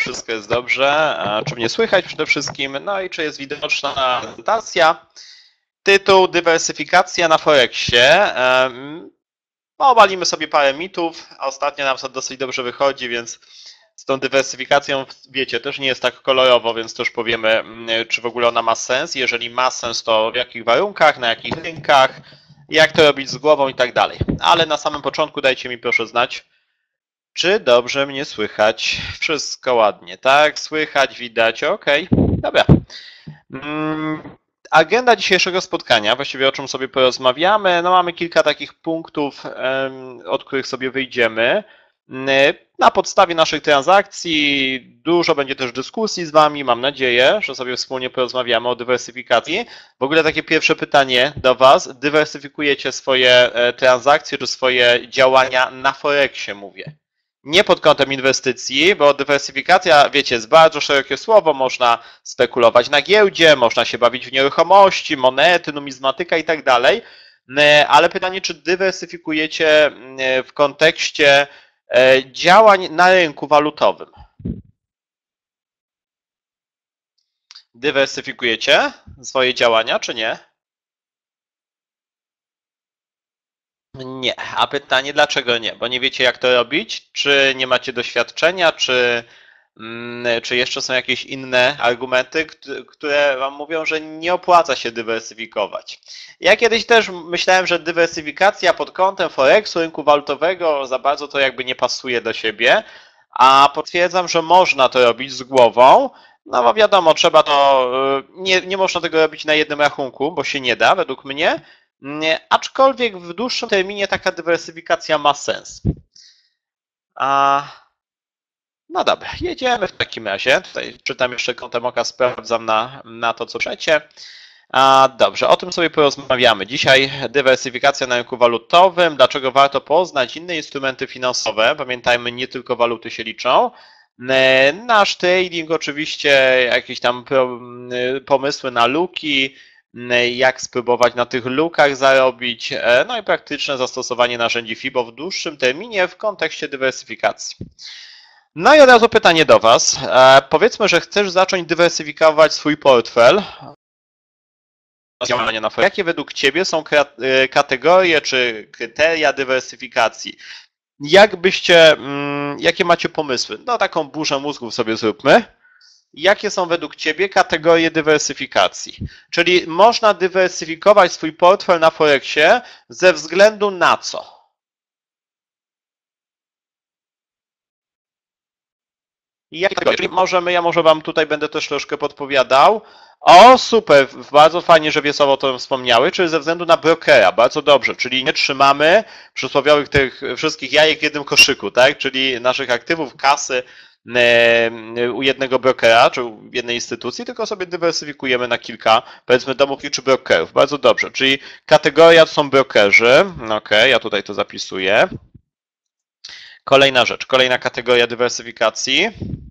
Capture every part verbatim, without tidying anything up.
wszystko jest dobrze, czy mnie słychać przede wszystkim, no i czy jest widoczna prezentacja. Tytuł: dywersyfikacja na Forexie. Obalimy sobie parę mitów, a ostatnio nam to dosyć dobrze wychodzi, więc z tą dywersyfikacją, wiecie, też nie jest tak kolorowo, więc też powiemy, czy w ogóle ona ma sens. Jeżeli ma sens, to w jakich warunkach, na jakich rynkach, jak to robić z głową i tak dalej. Ale na samym początku dajcie mi proszę znać, czy dobrze mnie słychać. Wszystko ładnie, tak? Słychać, widać, ok. Dobra. Agenda dzisiejszego spotkania, właściwie o czym sobie porozmawiamy, no mamy kilka takich punktów, od których sobie wyjdziemy. Na podstawie naszych transakcji dużo będzie też dyskusji z Wami, mam nadzieję, że sobie wspólnie porozmawiamy o dywersyfikacji. W ogóle takie pierwsze pytanie do Was, dywersyfikujecie swoje transakcje czy swoje działania na Forexie, mówię? Nie pod kątem inwestycji, bo dywersyfikacja, wiecie, jest bardzo szerokie słowo, można spekulować na giełdzie, można się bawić w nieruchomości, monety, numizmatyka i tak dalej, ale pytanie, czy dywersyfikujecie w kontekście działań na rynku walutowym? Dywersyfikujecie swoje działania, czy nie? Nie. A pytanie, dlaczego nie? Bo nie wiecie, jak to robić? Czy nie macie doświadczenia, czy, czy jeszcze są jakieś inne argumenty, które Wam mówią, że nie opłaca się dywersyfikować? Ja kiedyś też myślałem, że dywersyfikacja pod kątem Forexu, rynku walutowego, za bardzo to jakby nie pasuje do siebie, a potwierdzam, że można to robić z głową. No bo wiadomo, trzeba to, nie, nie można tego robić na jednym rachunku, bo się nie da, według mnie. Nie, aczkolwiek w dłuższym terminie taka dywersyfikacja ma sens. A, no dobra, jedziemy w takim razie. Tutaj czytam jeszcze kątem oka, sprawdzam na, na to, co piszecie. A, dobrze, o tym sobie porozmawiamy. Dzisiaj dywersyfikacja na rynku walutowym, dlaczego warto poznać inne instrumenty finansowe. Pamiętajmy, nie tylko waluty się liczą. Nasz trading oczywiście, jakieś tam pomysły na luki, jak spróbować na tych lukach zarobić, no i praktyczne zastosowanie narzędzi FIBO w dłuższym terminie w kontekście dywersyfikacji. No i od razu pytanie do Was. Powiedzmy, że chcesz zacząć dywersyfikować swój portfel. Jakie według Ciebie są kategorie czy kryteria dywersyfikacji? Jak byście, jakie macie pomysły? No taką burzę mózgów sobie zróbmy. Jakie są według Ciebie kategorie dywersyfikacji? Czyli można dywersyfikować swój portfel na Forexie ze względu na co? Jakie kategorie? Czyli możemy, ja może Wam tutaj będę też troszkę podpowiadał. O, super, bardzo fajnie, że Wiesław o tym wspomniały, czyli ze względu na brokera, bardzo dobrze, czyli nie trzymamy przysłowiowych tych wszystkich jajek w jednym koszyku, tak? Czyli naszych aktywów, kasy u jednego brokera, czy w jednej instytucji, tylko sobie dywersyfikujemy na kilka, powiedzmy, domów czy brokerów. Bardzo dobrze, czyli kategoria to są brokerzy. Ok, ja tutaj to zapisuję. Kolejna rzecz, kolejna kategoria dywersyfikacji.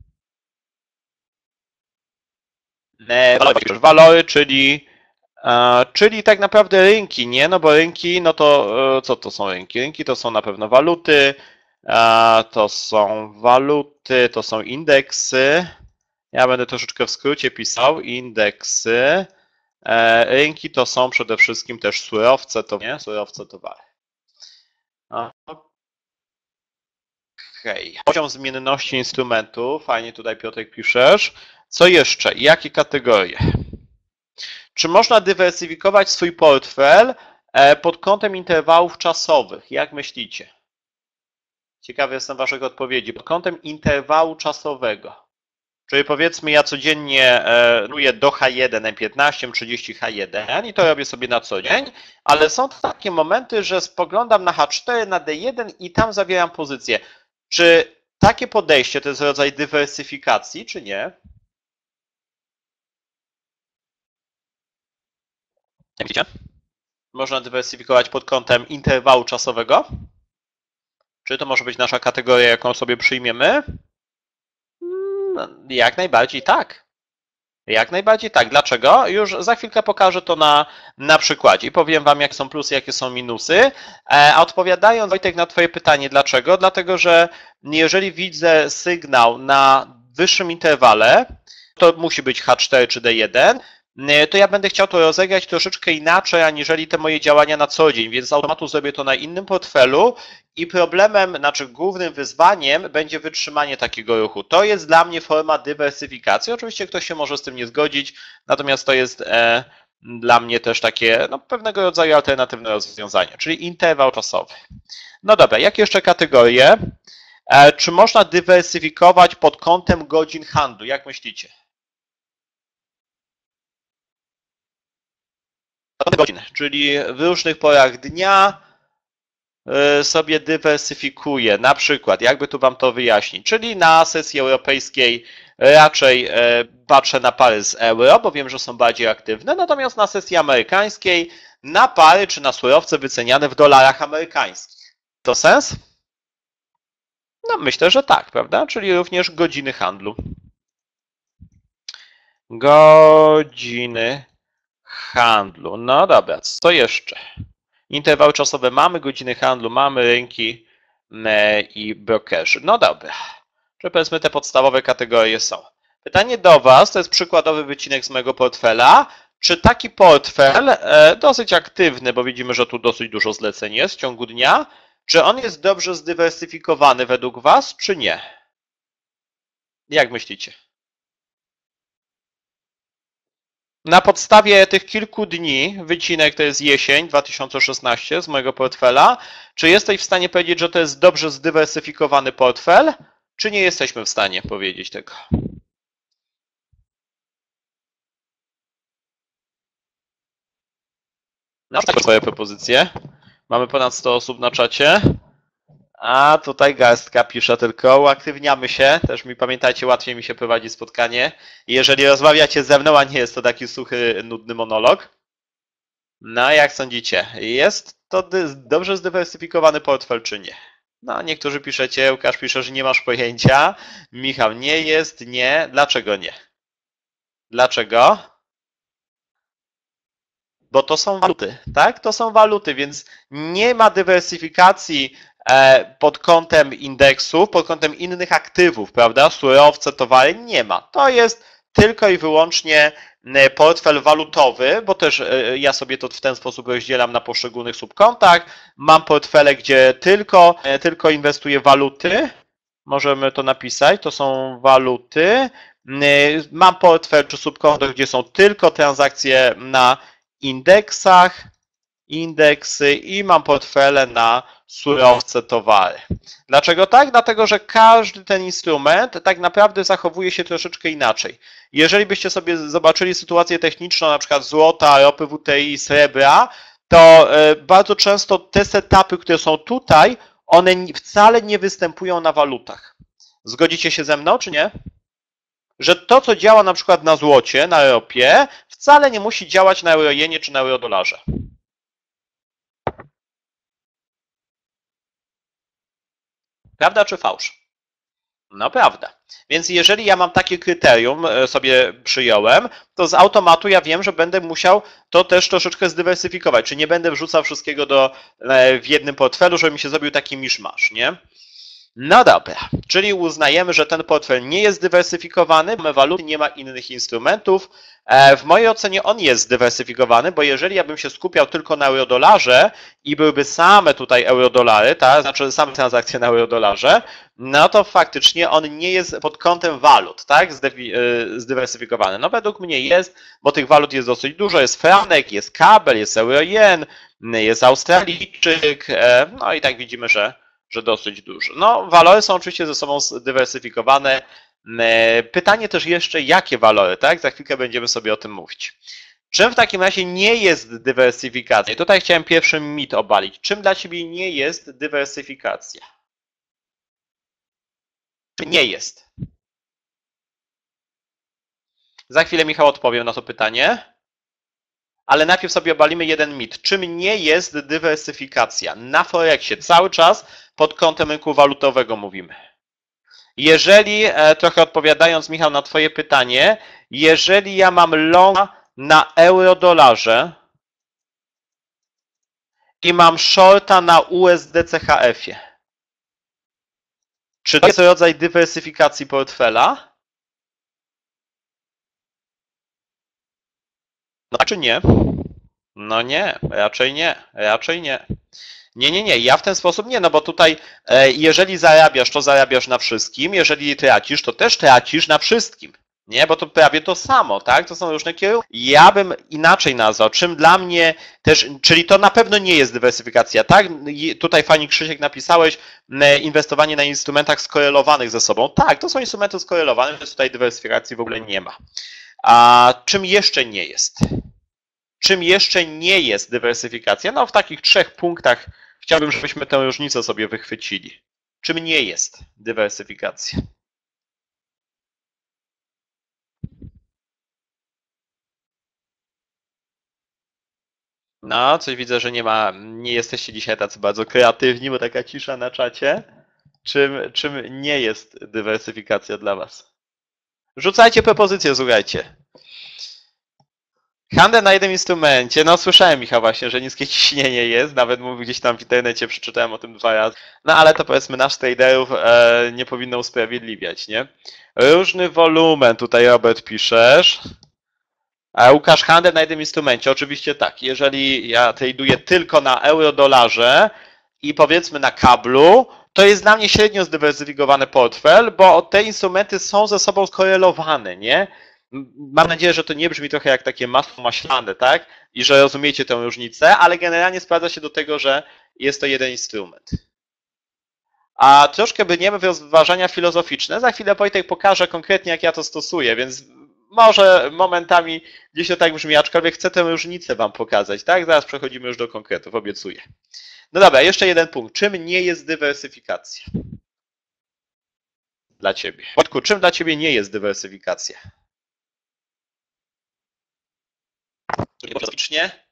Walory, walory, czyli, czyli tak naprawdę rynki, nie? No bo rynki, no to co to są rynki? Rynki to są na pewno waluty, to są waluty, to są indeksy. Ja będę troszeczkę w skrócie pisał. Indeksy. Rynki to są przede wszystkim też surowce, to nie? Surowce, towary. Okej. Poziom zmienności instrumentu. Fajnie tutaj, Piotrek, piszesz. Co jeszcze? Jakie kategorie? Czy można dywersyfikować swój portfel pod kątem interwałów czasowych? Jak myślicie? Ciekawy jestem Waszych odpowiedzi. Pod kątem interwału czasowego. Czyli powiedzmy, ja codziennie ruję do H jeden M piętnaście, M trzydzieści H jeden i to robię sobie na co dzień, ale są takie momenty, że spoglądam na H cztery, na D jeden i tam zawieram pozycję. Czy takie podejście to jest rodzaj dywersyfikacji, czy nie? Jak widzicie? Można dywersyfikować pod kątem interwału czasowego. Czy to może być nasza kategoria, jaką sobie przyjmiemy? Jak najbardziej tak. Jak najbardziej tak. Dlaczego? Już za chwilkę pokażę to na, na przykładzie i powiem Wam, jakie są plusy, jakie są minusy. A odpowiadając, Wojtek, na Twoje pytanie, dlaczego? Dlatego, że jeżeli widzę sygnał na wyższym interwale, to musi być H cztery czy D jeden, to ja będę chciał to rozegrać troszeczkę inaczej, aniżeli te moje działania na co dzień, więc z automatu zrobię to na innym portfelu i problemem, znaczy głównym wyzwaniem będzie wytrzymanie takiego ruchu. To jest dla mnie forma dywersyfikacji. Oczywiście ktoś się może z tym nie zgodzić, natomiast to jest e, dla mnie też takie no, pewnego rodzaju alternatywne rozwiązanie, czyli interwał czasowy. No dobra, jakie jeszcze kategorie? E, czy można dywersyfikować pod kątem godzin handlu? Jak myślicie? Godzin, czyli w różnych porach dnia sobie dywersyfikuję. Na przykład, jakby tu Wam to wyjaśnić, czyli na sesji europejskiej raczej patrzę na pary z euro, bo wiem, że są bardziej aktywne, natomiast na sesji amerykańskiej na pary czy na surowce wyceniane w dolarach amerykańskich. To sens? No myślę, że tak, prawda? Czyli również godziny handlu. Godziny handlu. No dobra, co jeszcze? Interwały czasowe mamy, godziny handlu mamy, rynki i brokerzy. No dobra, czyli powiedzmy te podstawowe kategorie są. Pytanie do Was, to jest przykładowy wycinek z mojego portfela. Czy taki portfel, dosyć aktywny, bo widzimy, że tu dosyć dużo zleceń jest w ciągu dnia, czy on jest dobrze zdywersyfikowany według Was, czy nie? Jak myślicie? Na podstawie tych kilku dni, wycinek to jest jesień dwa tysiące szesnaście z mojego portfela, czy jesteś w stanie powiedzieć, że to jest dobrze zdywersyfikowany portfel, czy nie jesteśmy w stanie powiedzieć tego? Na przykład swoje propozycje. Mamy ponad sto osób na czacie. A tutaj garstka pisze tylko, uaktywniamy się, też mi pamiętajcie, łatwiej mi się prowadzi spotkanie. Jeżeli rozmawiacie ze mną, a nie jest to taki suchy, nudny monolog. No jak sądzicie, jest to dobrze zdywersyfikowany portfel czy nie? No niektórzy piszecie, Łukasz pisze, że nie masz pojęcia, Michał nie jest, nie, dlaczego nie? Dlaczego? Bo to są waluty, tak? To są waluty, więc nie ma dywersyfikacji pod kątem indeksów, pod kątem innych aktywów, prawda? Surowce, towary, nie ma. To jest tylko i wyłącznie portfel walutowy, bo też ja sobie to w ten sposób rozdzielam na poszczególnych subkontach. Mam portfele, gdzie tylko, tylko inwestuję waluty. Możemy to napisać, to są waluty. Mam portfel czy subkonto, gdzie są tylko transakcje na indeksach, indeksy i mam portfele na surowce, towary. Dlaczego tak? Dlatego, że każdy ten instrument tak naprawdę zachowuje się troszeczkę inaczej. Jeżeli byście sobie zobaczyli sytuację techniczną, na przykład złota, ropy W T I, srebra, to bardzo często te setupy, które są tutaj, one wcale nie występują na walutach. Zgodzicie się ze mną, czy nie? Że to, co działa na przykład na złocie, na ropie, wcale nie musi działać na eurojenie czy na eurodolarze. Prawda czy fałsz? No prawda. Więc jeżeli ja mam takie kryterium, sobie przyjąłem, to z automatu ja wiem, że będę musiał to też troszeczkę zdywersyfikować. Czy nie będę wrzucał wszystkiego do, w jednym portfelu, żeby mi się zrobił taki miszmasz, nie? No dobra, czyli uznajemy, że ten portfel nie jest zdywersyfikowany, mamy waluty, nie ma innych instrumentów. W mojej ocenie on jest zdywersyfikowany, bo jeżeli ja bym się skupiał tylko na eurodolarze i byłyby same tutaj eurodolary, tak, znaczy same transakcje na eurodolarze, no to faktycznie on nie jest pod kątem walut, tak, zdywersyfikowany. No według mnie jest, bo tych walut jest dosyć dużo, jest franek, jest kabel, jest euro-jen, jest australijczyk, no i tak widzimy, że że dosyć dużo. No, walory są oczywiście ze sobą zdywersyfikowane. Pytanie też jeszcze, jakie walory, tak? Za chwilkę będziemy sobie o tym mówić. Czym w takim razie nie jest dywersyfikacja? I tutaj chciałem pierwszy mit obalić. Czym dla Ciebie nie jest dywersyfikacja? Czy nie jest? Za chwilę Michał odpowie na to pytanie. Ale najpierw sobie obalimy jeden mit. Czym nie jest dywersyfikacja? Na Forexie cały czas pod kątem rynku walutowego mówimy. Jeżeli, trochę odpowiadając Michał na Twoje pytanie, jeżeli ja mam longa na eurodolarze i mam shorta na U S D C H F-ie, czy to jest rodzaj dywersyfikacji portfela? No czy nie? No nie, raczej nie, raczej nie. Nie, nie, nie, ja w ten sposób nie, no bo tutaj e, jeżeli zarabiasz, to zarabiasz na wszystkim, jeżeli tracisz, to też tracisz na wszystkim. Nie, bo to prawie to samo, tak? To są różne kierunki. Ja bym inaczej nazwał, czym dla mnie też, czyli to na pewno nie jest dywersyfikacja, tak? I tutaj fajnie Krzysiek napisałeś, inwestowanie na instrumentach skorelowanych ze sobą. Tak, to są instrumenty skorelowane, więc tutaj dywersyfikacji w ogóle nie ma. A czym jeszcze nie jest? Czym jeszcze nie jest dywersyfikacja? No w takich trzech punktach chciałbym, żebyśmy tę różnicę sobie wychwycili. Czym nie jest dywersyfikacja? No, coś widzę, że nie ma, nie jesteście dzisiaj tacy bardzo kreatywni, bo taka cisza na czacie. Czym, czym nie jest dywersyfikacja dla was? Rzucajcie propozycje, słuchajcie. Handel na jednym instrumencie, no słyszałem Michał właśnie, że niskie ciśnienie jest, nawet mówił gdzieś tam w internecie, przeczytałem o tym dwa razy. No ale to powiedzmy nasz traderów e, nie powinno usprawiedliwiać, nie? Różny wolumen, tutaj Robert piszesz. A Łukasz, handel na jednym instrumencie, oczywiście tak. Jeżeli ja traduję tylko na euro-dolarze i powiedzmy na kablu, to jest dla mnie średnio zdywersyfikowany portfel, bo te instrumenty są ze sobą skorelowane, nie? Mam nadzieję, że to nie brzmi trochę jak takie masło maślane, tak? I że rozumiecie tę różnicę, ale generalnie sprawdza się do tego, że jest to jeden instrument. A troszkę brniemy w rozważania filozoficzne. Za chwilę Wojtek pokaże konkretnie, jak ja to stosuję, więc może momentami gdzieś to tak brzmi, aczkolwiek chcę tę różnicę wam pokazać, tak? Zaraz przechodzimy już do konkretów, obiecuję. No dobra, jeszcze jeden punkt. Czym nie jest dywersyfikacja? Dla ciebie. Wojtku, czym dla ciebie nie jest dywersyfikacja? Filozoficznie?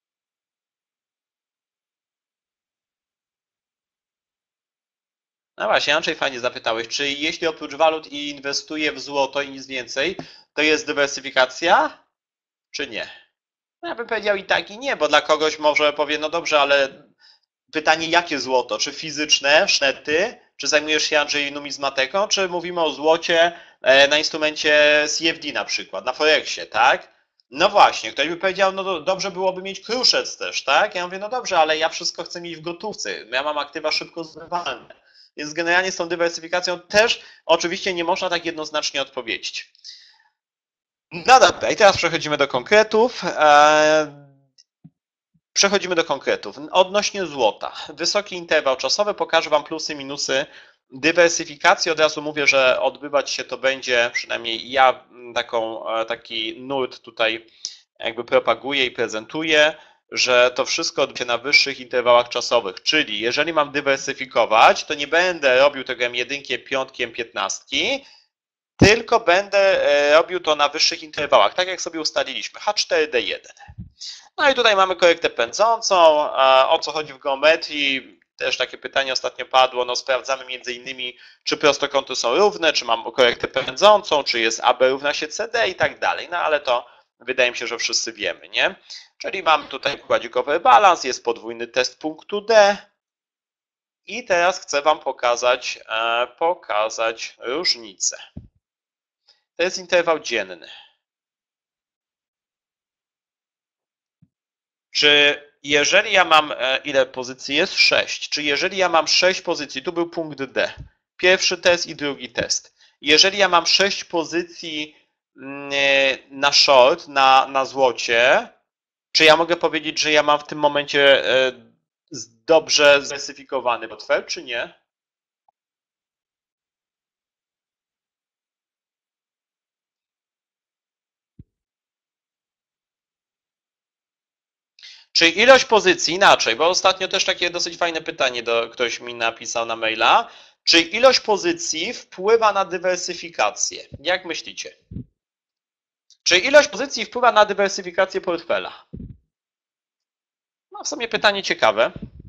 No właśnie, Andrzej fajnie zapytałeś, czy jeśli oprócz walut inwestuję w złoto i nic więcej, to jest dywersyfikacja, czy nie? No ja bym powiedział i tak, i nie, bo dla kogoś może powie, no dobrze, ale pytanie jakie złoto? Czy fizyczne, sznety, czy zajmujesz się Andrzej numizmatyką, czy mówimy o złocie na instrumencie C F D na przykład, na Forexie, tak? No właśnie, ktoś by powiedział, no dobrze byłoby mieć kruszec też, tak? Ja mówię, no dobrze, ale ja wszystko chcę mieć w gotówce, ja mam aktywa szybko zbywalne. Więc generalnie z tą dywersyfikacją też oczywiście nie można tak jednoznacznie odpowiedzieć. No dobra, i teraz przechodzimy do konkretów. Przechodzimy do konkretów. Odnośnie złota. Wysoki interwał czasowy, pokażę wam plusy, minusy dywersyfikacji. Od razu mówię, że odbywać się to będzie, przynajmniej ja taką, taki nurt tutaj jakby propaguję i prezentuję, że to wszystko odbywa się na wyższych interwałach czasowych, czyli jeżeli mam dywersyfikować, to nie będę robił tego M jeden, piątkiem, piętnastki, tylko będę robił to na wyższych interwałach, tak jak sobie ustaliliśmy, H cztery D jeden. No i tutaj mamy korektę pędzącą, o co chodzi w geometrii, też takie pytanie ostatnio padło, no sprawdzamy między innymi, czy prostokąty są równe, czy mam korektę pędzącą, czy jest A B równa się C D i tak dalej, no ale to wydaje mi się, że wszyscy wiemy, nie? Czyli mam tutaj kładzikowy balans, jest podwójny test punktu D i teraz chcę wam pokazać, pokazać różnicę. To jest interwał dzienny. Czy jeżeli ja mam, ile pozycji jest? sześć. Czy jeżeli ja mam sześć pozycji, tu był punkt D, pierwszy test i drugi test. Jeżeli ja mam sześć pozycji na short, na, na złocie, czy ja mogę powiedzieć, że ja mam w tym momencie dobrze zdywersyfikowany portfel, czy nie? Czy ilość pozycji, inaczej, bo ostatnio też takie dosyć fajne pytanie do, ktoś mi napisał na maila, czy ilość pozycji wpływa na dywersyfikację? Jak myślicie? Czy ilość pozycji wpływa na dywersyfikację portfela? No w sumie pytanie ciekawe.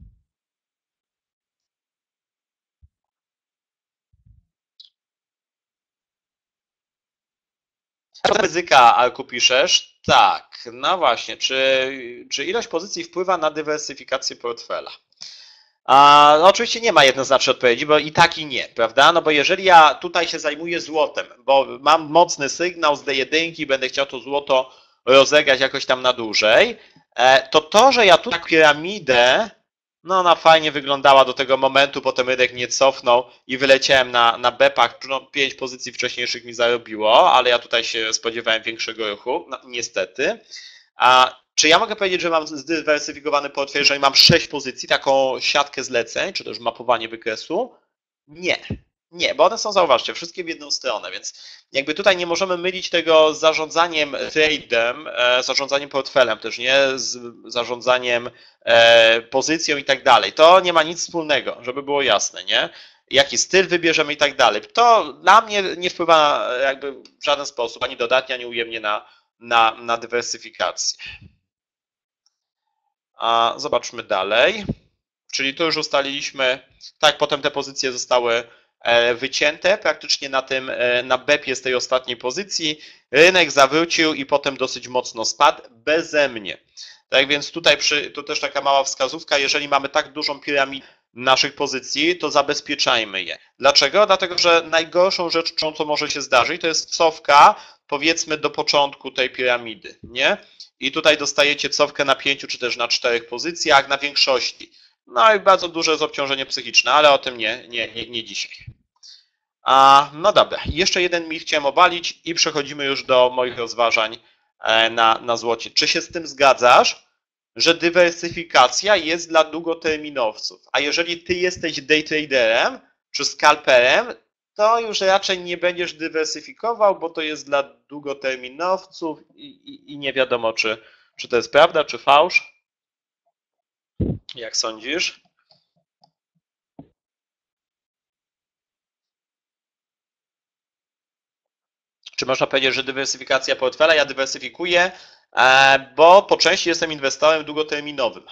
Ryzyka, Arku, piszesz? Tak, no właśnie. Czy, czy ilość pozycji wpływa na dywersyfikację portfela? A, no oczywiście nie ma jednoznacznej odpowiedzi, bo i tak i nie, prawda? No bo jeżeli ja tutaj się zajmuję złotem, bo mam mocny sygnał z D jeden, będę chciał to złoto rozegrać jakoś tam na dłużej, to to, że ja tu tak piramidę, no ona fajnie wyglądała do tego momentu, potem rynek nie cofnął i wyleciałem na, na bepach, no pięć pozycji wcześniejszych mi zarobiło, ale ja tutaj się spodziewałem większego ruchu, no, niestety. A czy ja mogę powiedzieć, że mam zdywersyfikowany portfel, jeżeli mam sześć pozycji, taką siatkę zleceń, czy też mapowanie wykresu? Nie. Nie, bo one są, zauważcie, wszystkie w jedną stronę, więc jakby tutaj nie możemy mylić tego z zarządzaniem trade'em, zarządzaniem portfelem też, nie? Z zarządzaniem pozycją i tak dalej. To nie ma nic wspólnego, żeby było jasne, nie? Jaki styl wybierzemy i tak dalej. To dla mnie nie wpływa jakby w żaden sposób, ani dodatnie, ani ujemnie na, na, na dywersyfikację. A zobaczmy dalej. Czyli tu już ustaliliśmy, tak, potem te pozycje zostały wycięte praktycznie na tym, na bepie z tej ostatniej pozycji. Rynek zawrócił i potem dosyć mocno spadł beze mnie. Tak więc tutaj przy, tu też taka mała wskazówka, jeżeli mamy tak dużą piramidę naszych pozycji, to zabezpieczajmy je. Dlaczego? Dlatego, że najgorszą rzeczą, co może się zdarzyć, to jest cofka, powiedzmy, do początku tej piramidy, nie? I tutaj dostajecie cofkę na pięciu czy też na czterech pozycjach, na większości. No i bardzo duże jest obciążenie psychiczne, ale o tym nie, nie, nie, nie dzisiaj. A, no dobra, jeszcze jeden mit chciałem obalić i przechodzimy już do moich rozważań na, na złocie. Czy się z tym zgadzasz, że dywersyfikacja jest dla długoterminowców? A jeżeli ty jesteś day traderem czy scalperem, to już raczej nie będziesz dywersyfikował, bo to jest dla długoterminowców i, i, i nie wiadomo, czy, czy to jest prawda, czy fałsz. Jak sądzisz? Czy można powiedzieć, że dywersyfikacja portfela? Ja dywersyfikuję, bo po części jestem inwestorem długoterminowym.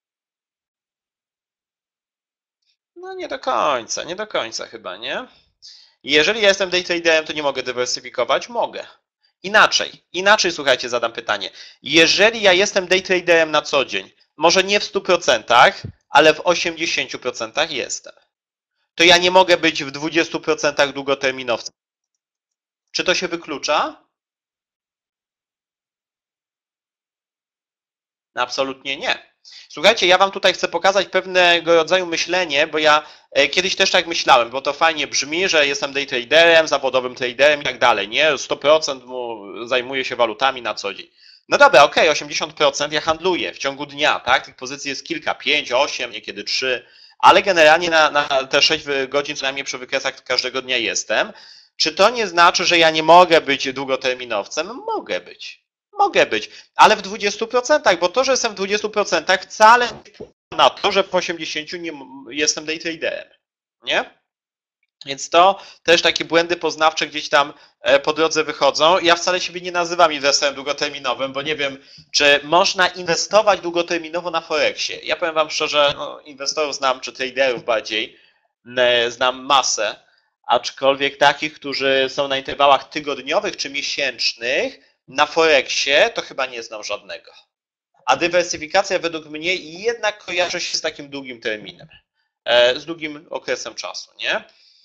No nie do końca, nie do końca chyba, nie? Jeżeli ja jestem day traderem, to nie mogę dywersyfikować? Mogę. Inaczej, inaczej słuchajcie, zadam pytanie. Jeżeli ja jestem day traderem na co dzień, może nie w stu procentach, ale w osiemdziesięciu procentach jestem, to ja nie mogę być w dwudziestu procentach długoterminowcem. Czy to się wyklucza? Absolutnie nie. Słuchajcie, ja wam tutaj chcę pokazać pewnego rodzaju myślenie, bo ja kiedyś też tak myślałem, bo to fajnie brzmi, że jestem day traderem, zawodowym traderem i tak dalej, nie? sto procent mu zajmuję się walutami na co dzień. No dobra, okej, okay, osiemdziesiąt procent ja handluję w ciągu dnia, tak? Tych pozycji jest kilka, pięć, osiem, niekiedy trzy, ale generalnie na, na te sześć godzin co najmniej przy wykresach każdego dnia jestem. Czy to nie znaczy, że ja nie mogę być długoterminowcem? Mogę być. Mogę być, ale w dwudziestu procentach, bo to, że jestem w dwudziestu procentach wcale nie wpływa na to, że w osiemdziesięciu nie jestem day traderem, nie? Więc to też takie błędy poznawcze gdzieś tam po drodze wychodzą. Ja wcale siebie nie nazywam inwestorem długoterminowym, bo nie wiem, czy można inwestować długoterminowo na Forexie. Ja powiem wam szczerze, no, inwestorów znam, czy traderów bardziej, znam masę, aczkolwiek takich, którzy są na interwałach tygodniowych czy miesięcznych, na Forexie to chyba nie znam żadnego. A dywersyfikacja według mnie jednak kojarzy się z takim długim terminem, z długim okresem czasu, nie?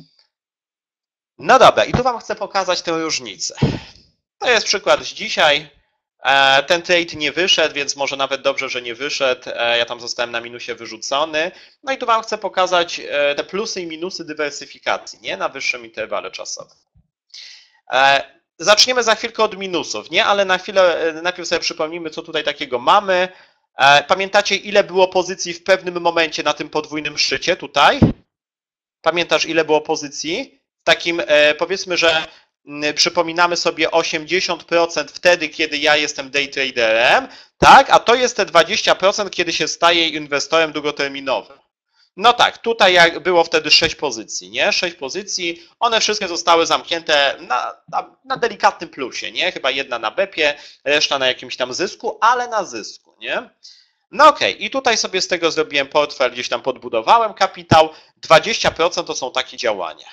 No dobra, i tu wam chcę pokazać tę różnicę. To jest przykład z dzisiaj. Ten trade nie wyszedł, więc może nawet dobrze, że nie wyszedł. Ja tam zostałem na minusie wyrzucony. No i tu wam chcę pokazać te plusy i minusy dywersyfikacji, nie? Na wyższym interwale czasowym. Zaczniemy za chwilkę od minusów, nie? Ale na chwilę najpierw sobie przypomnijmy, co tutaj takiego mamy. Pamiętacie, ile było pozycji w pewnym momencie na tym podwójnym szczycie tutaj? Pamiętasz, ile było pozycji? W takim, powiedzmy, że przypominamy sobie osiemdziesiąt procent wtedy, kiedy ja jestem day traderem, tak? A to jest te dwadzieścia procent, kiedy się staje inwestorem długoterminowym. No tak, tutaj było wtedy sześć pozycji, nie? sześć pozycji, one wszystkie zostały zamknięte na, na, na delikatnym plusie, nie? Chyba jedna na bepie, reszta na jakimś tam zysku, ale na zysku, nie? No okej, okay. I tutaj sobie z tego zrobiłem portfel, gdzieś tam podbudowałem kapitał, dwadzieścia procent to są takie działania.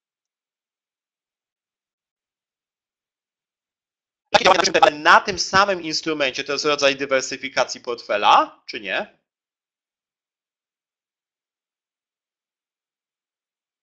Takie działania, ale na tym samym instrumencie to jest rodzaj dywersyfikacji portfela, czy nie?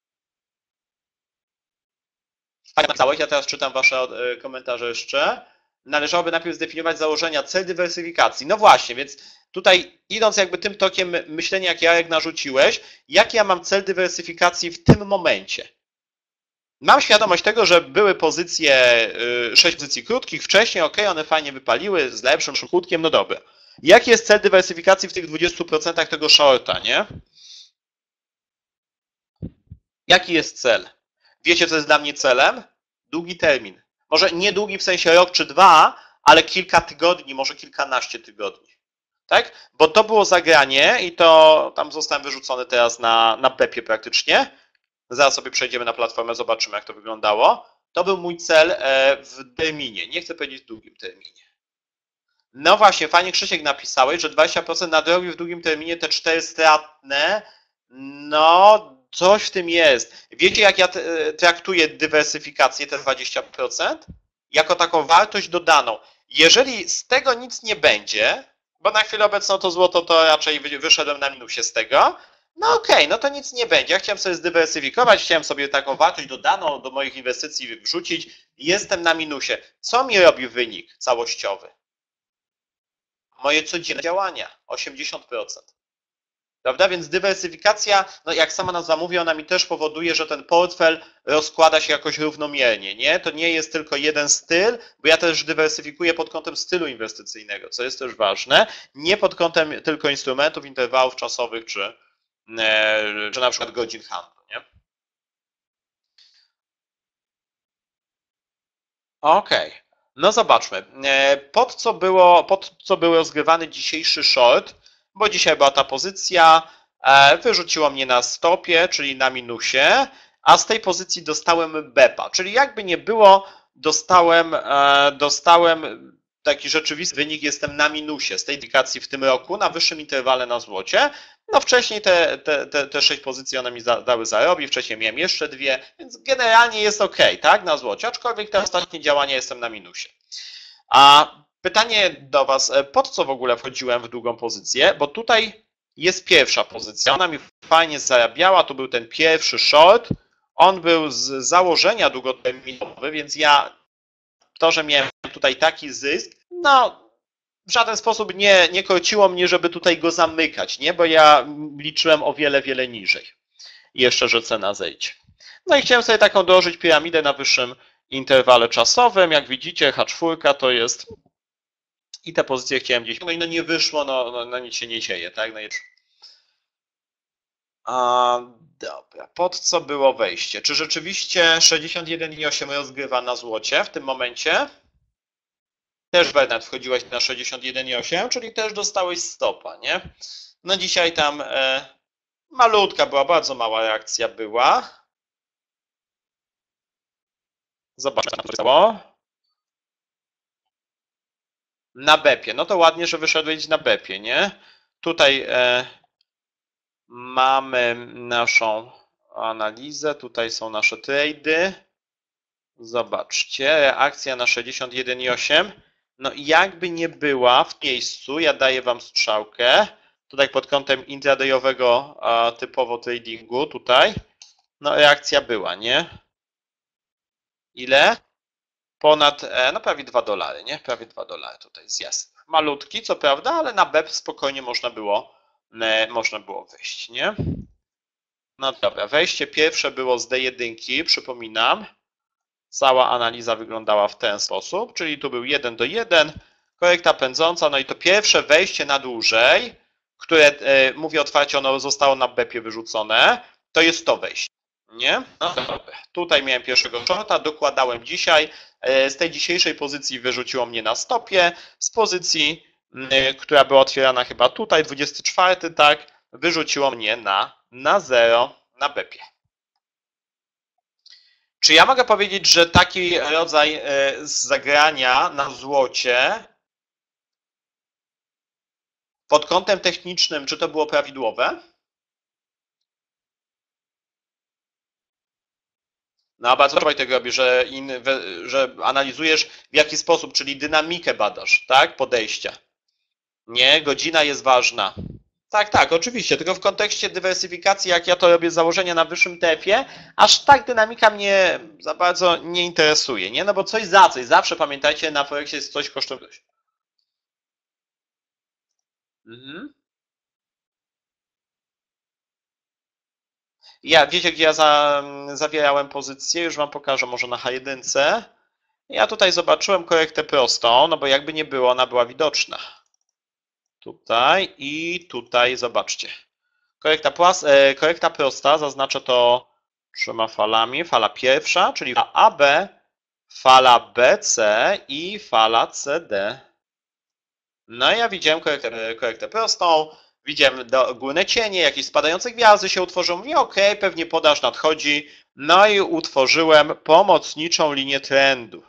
Tak napisałeś, ja teraz czytam wasze komentarze jeszcze. należałoby najpierw zdefiniować założenia, cel dywersyfikacji. No właśnie, więc tutaj idąc jakby tym tokiem myślenia, jak Jarek narzuciłeś, jaki ja mam cel dywersyfikacji w tym momencie? Mam świadomość tego, że były pozycje, sześć pozycji krótkich wcześniej, ok, one fajnie wypaliły, z lepszym skutkiem, no dobra. Jaki jest cel dywersyfikacji w tych dwudziestu procentach tego shorta, nie? Jaki jest cel? Wiecie, co jest dla mnie celem? Długi termin. Może nie długi w sensie rok czy dwa, ale kilka tygodni, może kilkanaście tygodni. Tak? Bo to było zagranie i to tam zostałem wyrzucony teraz na, na Pepie praktycznie. Zaraz sobie przejdziemy na platformę, zobaczymy, jak to wyglądało. To był mój cel w terminie. Nie chcę powiedzieć w długim terminie. No właśnie, fajnie Krzysiek napisałeś, że dwadzieścia procent nadrobił w długim terminie te cztery stratne. No, coś w tym jest. Wiecie, jak ja traktuję dywersyfikację, te dwadzieścia procent? Jako taką wartość dodaną. Jeżeli z tego nic nie będzie, bo na chwilę obecną to złoto to raczej wyszedłem na minusie z tego, no okej, okay, no to nic nie będzie. Ja chciałem sobie zdywersyfikować, chciałem sobie taką wartość dodaną do moich inwestycji wrzucić. Jestem na minusie. Co mi robi wynik całościowy? Moje codzienne działania, osiemdziesiąt procent. Prawda? Więc dywersyfikacja, no jak sama nazwa mówi, ona mi też powoduje, że ten portfel rozkłada się jakoś równomiernie, nie? To nie jest tylko jeden styl, bo ja też dywersyfikuję pod kątem stylu inwestycyjnego, co jest też ważne, nie pod kątem tylko instrumentów, interwałów czasowych, czy, czy na przykład godzin handlu, nie? Okej. Okay. No zobaczmy, pod co, było, pod co był rozgrywany dzisiejszy short, bo dzisiaj była ta pozycja, wyrzuciło mnie na stopie, czyli na minusie, a z tej pozycji dostałem bepa, czyli jakby nie było, dostałem, dostałem taki rzeczywisty wynik, jestem na minusie z tej aplikacji w tym roku, na wyższym interwale na złocie. No wcześniej te, te, te, te sześć pozycji one mi dały zarobić, wcześniej miałem jeszcze dwie, więc generalnie jest ok, tak, na złocie, aczkolwiek te ostatnie działania jestem na minusie. A pytanie do Was, po co w ogóle wchodziłem w długą pozycję, bo tutaj jest pierwsza pozycja, ona mi fajnie zarabiała, tu był ten pierwszy short, on był z założenia długoterminowy, więc ja, to, że miałem tutaj taki zysk, no w żaden sposób nie, nie korciło mnie, żeby tutaj go zamykać, nie, bo ja liczyłem o wiele, wiele niżej, jeszcze, że cena zejdzie. No i chciałem sobie taką dołożyć piramidę na wyższym interwale czasowym, jak widzicie H cztery to jest i te pozycje chciałem gdzieś, no i no nie wyszło, no, no, no nic się nie dzieje, tak? No i... A, dobra, pod co było wejście? Czy rzeczywiście sześćdziesiąt jeden i osiem rozgrywa na złocie w tym momencie? Też Bernard wchodziłeś na sześćdziesiąt jeden i osiem, czyli też dostałeś stopa, nie? No dzisiaj tam e, malutka była, bardzo mała reakcja była. Zobaczmy, co stało. Na bepie, no to ładnie, że wyszedłeś na bepie, nie? Tutaj e, mamy naszą analizę, tutaj są nasze trady. Zobaczcie, reakcja na sześćdziesiąt jeden i osiem. No i jakby nie była w miejscu, ja daję Wam strzałkę, tutaj pod kątem intradayowego typowo tradingu, tutaj, no reakcja była, nie? Ile? Ponad, no prawie dwa dolary, nie? Prawie dwa dolary tutaj zjazd. Malutki, co prawda, ale na B E P spokojnie można było, można było wyjść, nie? No dobra, wejście pierwsze było z D jeden, przypominam. Cała analiza wyglądała w ten sposób, czyli tu był jeden do jeden, korekta pędząca, no i to pierwsze wejście na dłużej, które, mówię otwarcie, ono zostało na B E P-ie wyrzucone, to jest to wejście, nie? No dobra. Tutaj miałem pierwszego shorta, dokładałem dzisiaj, z tej dzisiejszej pozycji wyrzuciło mnie na stopie, z pozycji, która była otwierana chyba tutaj, dwudziesty czwarty, tak, wyrzuciło mnie na, na zero na B E P-ie. Czy ja mogę powiedzieć, że taki rodzaj zagrania na złocie pod kątem technicznym, czy to było prawidłowe? No a bardzo Wojtek robi, że, in, że analizujesz w jaki sposób, czyli dynamikę badasz, tak? Podejścia. Nie, godzina jest ważna. Tak, tak, oczywiście, tylko w kontekście dywersyfikacji, jak ja to robię założenia na wyższym T F-ie, aż tak dynamika mnie za bardzo nie interesuje, nie? No bo coś za coś, zawsze pamiętajcie, na projekcie jest coś kosztownego. Mhm. Ja, wiecie, gdzie ja za, zawierałem pozycję? Już wam pokażę może na H jeden. Ja tutaj zobaczyłem korektę prostą, no bo jakby nie było, ona była widoczna. Tutaj i tutaj, zobaczcie. Korekta, płas, e, korekta prosta, zaznaczę to trzema falami. Fala pierwsza, czyli fala A B, fala B C i fala C D. No ja widziałem korektę, korektę prostą, widziałem do, górne cienie, jakieś spadające gwiazdy się utworzyły. Mówię, ok, pewnie podaż nadchodzi. No i utworzyłem pomocniczą linię trendu.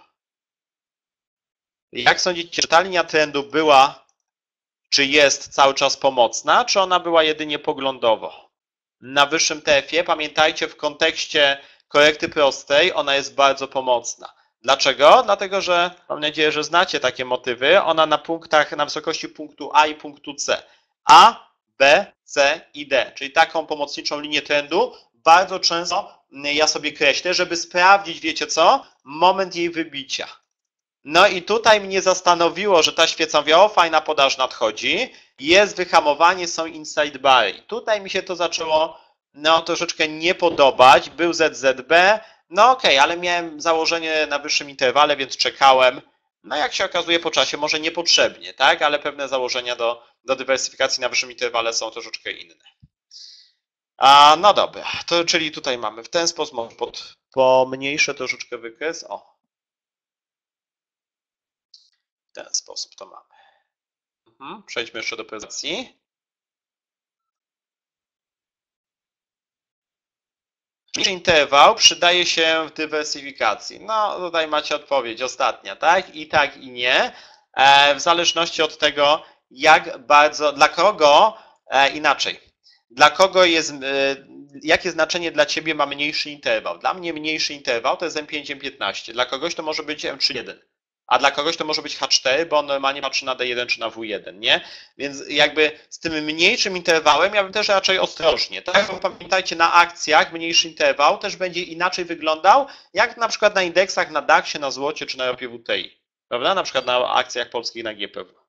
Jak sądzicie, czy ta linia trendu była, czy jest cały czas pomocna, czy ona była jedynie poglądowo? Na wyższym T F-ie, pamiętajcie, w kontekście korekty prostej ona jest bardzo pomocna. Dlaczego? Dlatego, że mam nadzieję, że znacie takie motywy. Ona na punktach, na wysokości punktu A i punktu C. A, B, C i D, czyli taką pomocniczą linię trendu bardzo często ja sobie kreślę, żeby sprawdzić, wiecie co, moment jej wybicia. No i tutaj mnie zastanowiło, że ta świeca mówiła, o fajna podaż nadchodzi, jest wyhamowanie, są inside bary. Tutaj mi się to zaczęło no troszeczkę nie podobać, był Z Z B, no okej, okay, ale miałem założenie na wyższym interwale, więc czekałem. No jak się okazuje po czasie, może niepotrzebnie, tak? Ale pewne założenia do, do dywersyfikacji na wyższym interwale są troszeczkę inne. A, no dobra, to czyli tutaj mamy w ten sposób, może pod, pomniejszę troszeczkę wykres, o. W ten sposób to mamy. Mhm. Przejdźmy jeszcze do prezentacji. Interwał przydaje się w dywersyfikacji. No tutaj macie odpowiedź ostatnia, tak? I tak, i nie. W zależności od tego, jak bardzo, dla kogo, inaczej. Dla kogo jest, jakie znaczenie dla Ciebie ma mniejszy interwał? Dla mnie mniejszy interwał to jest M pięć, M piętnaście. Dla kogoś to może być M trzy jeden. A dla kogoś to może być H cztery, bo on normalnie patrzy na D jeden czy na W jeden, nie? Więc jakby z tym mniejszym interwałem ja bym też raczej ostrożnie, tak? Bo pamiętajcie, na akcjach mniejszy interwał też będzie inaczej wyglądał, jak na przykład na indeksach, na daksie, na złocie czy na ropie W T I, prawda? Na przykład na akcjach polskich na G P W.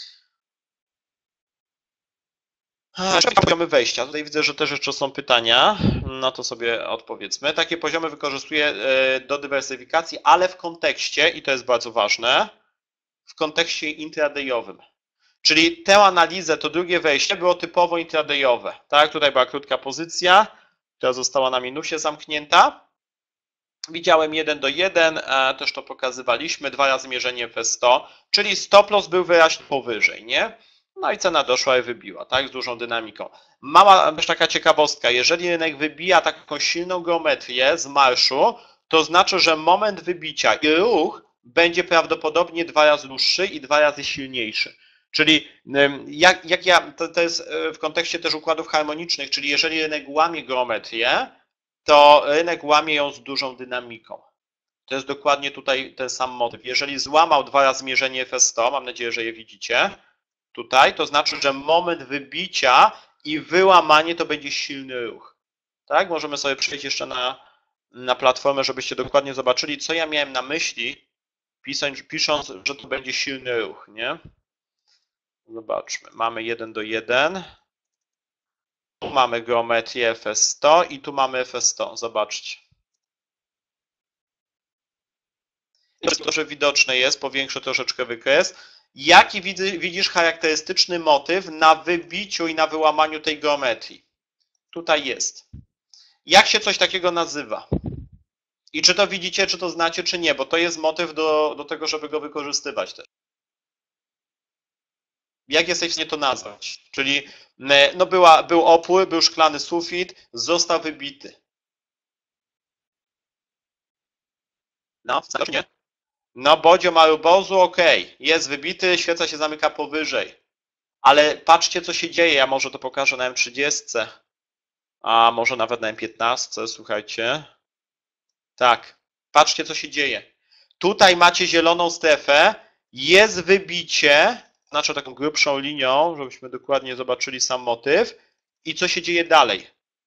Poziomy wejścia. Tutaj widzę, że też jeszcze są pytania. No to sobie odpowiedzmy. Takie poziomy wykorzystuję do dywersyfikacji, ale w kontekście, i to jest bardzo ważne, w kontekście intradayowym. Czyli tę analizę, to drugie wejście było typowo intradayowe. Tak, tutaj była krótka pozycja, która została na minusie zamknięta. Widziałem jeden do jeden, też to pokazywaliśmy, dwa razy mierzenie F sto, czyli stop loss był wyraźnie powyżej, nie? No i cena doszła i wybiła, tak, z dużą dynamiką. Mała też taka ciekawostka, jeżeli rynek wybija taką silną geometrię z marszu, to znaczy, że moment wybicia i ruch będzie prawdopodobnie dwa razy dłuższy i dwa razy silniejszy. Czyli jak, jak ja, to, to jest w kontekście też układów harmonicznych, czyli jeżeli rynek łamie geometrię, to rynek łamie ją z dużą dynamiką. To jest dokładnie tutaj ten sam motyw. Jeżeli złamał dwa razy mierzenie F sto, mam nadzieję, że je widzicie, tutaj, to znaczy, że moment wybicia i wyłamanie to będzie silny ruch. Tak? Możemy sobie przejść jeszcze na, na platformę, żebyście dokładnie zobaczyli, co ja miałem na myśli, pisząc, pisząc, że to będzie silny ruch, nie? Zobaczmy. Mamy jeden do jeden. Tu mamy geometrię F sto i tu mamy F sto. Zobaczcie. To, że widoczne jest, powiększę troszeczkę wykres. Jaki widzisz charakterystyczny motyw na wybiciu i na wyłamaniu tej geometrii? Tutaj jest. Jak się coś takiego nazywa? I czy to widzicie, czy to znacie, czy nie, bo to jest motyw do, do tego, żeby go wykorzystywać też. Jak jesteś w stanie to nazwać? Czyli no była, był opór, był szklany sufit, został wybity. No, znasz nie? No, bodzio marubozu, ok, jest wybity, świeca się zamyka powyżej. Ale patrzcie, co się dzieje, ja może to pokażę na M trzydzieści, a może nawet na M piętnaście, słuchajcie. Tak, patrzcie, co się dzieje. Tutaj macie zieloną strefę, jest wybicie zaznaczę taką grubszą linią, żebyśmy dokładnie zobaczyli sam motyw i co się dzieje dalej.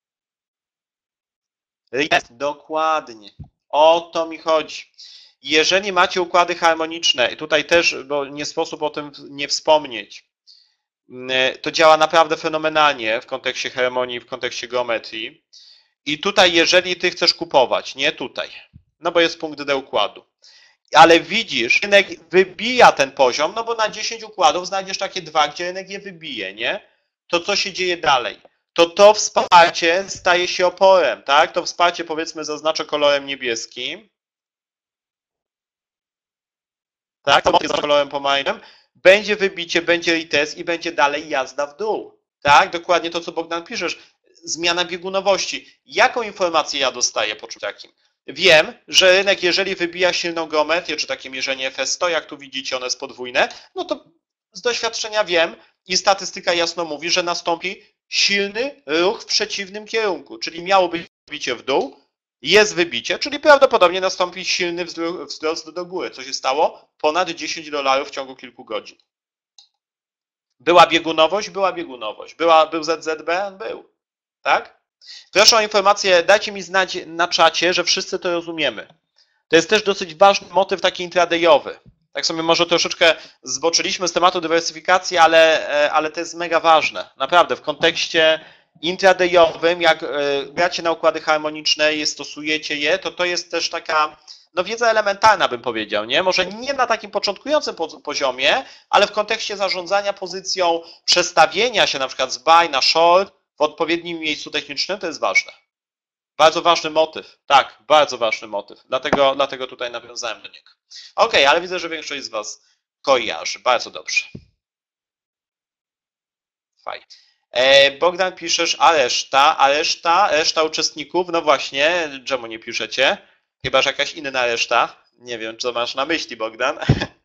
Dokładnie. O to mi chodzi. Jeżeli macie układy harmoniczne, i tutaj też, bo nie sposób o tym nie wspomnieć, to działa naprawdę fenomenalnie w kontekście harmonii, w kontekście geometrii. I tutaj, jeżeli ty chcesz kupować, nie tutaj, no bo jest punkt D układu, ale widzisz, rynek wybija ten poziom, no bo na dziesięć układów znajdziesz takie dwa, gdzie rynek je wybije, nie? To co się dzieje dalej? To to wsparcie staje się oporem, tak? To wsparcie, powiedzmy, zaznaczę kolorem niebieskim, tak? To zaznaczę kolorem pomarańczowym, będzie wybicie, będzie retest i będzie dalej jazda w dół, tak? Dokładnie to, co Bogdan piszesz, zmiana biegunowości. Jaką informację ja dostaję po czymś takim? Wiem, że rynek, jeżeli wybija silną geometrię, czy takie mierzenie F S sto, jak tu widzicie, one jest podwójne, no to z doświadczenia wiem i statystyka jasno mówi, że nastąpi silny ruch w przeciwnym kierunku, czyli miało być wybicie w dół, jest wybicie, czyli prawdopodobnie nastąpi silny wzrost do góry. Co się stało? Ponad dziesięć dolarów w ciągu kilku godzin. Była biegunowość? Była biegunowość. Była, był Z Z B? Był. Tak? Proszę o informację, dajcie mi znać na czacie, że wszyscy to rozumiemy. To jest też dosyć ważny motyw taki intradayowy. Tak sobie może troszeczkę zboczyliśmy z tematu dywersyfikacji, ale, ale to jest mega ważne. Naprawdę, w kontekście intradayowym, jak gracie na układy harmoniczne i stosujecie je, to to jest też taka no, wiedza elementarna, bym powiedział, nie? Może nie na takim początkującym poziomie, ale w kontekście zarządzania pozycją, przestawienia się na przykład z buy na short w odpowiednim miejscu technicznym, to jest ważne. Bardzo ważny motyw. Tak, bardzo ważny motyw. Dlatego, dlatego tutaj nawiązałem do niego. Ok, ale widzę, że większość z Was kojarzy. Bardzo dobrze. Fajnie. Bogdan, piszesz, a reszta, a reszta, reszta uczestników, no właśnie, czemu nie piszecie? Chyba, że jakaś inna reszta. Nie wiem, co masz na myśli, Bogdan.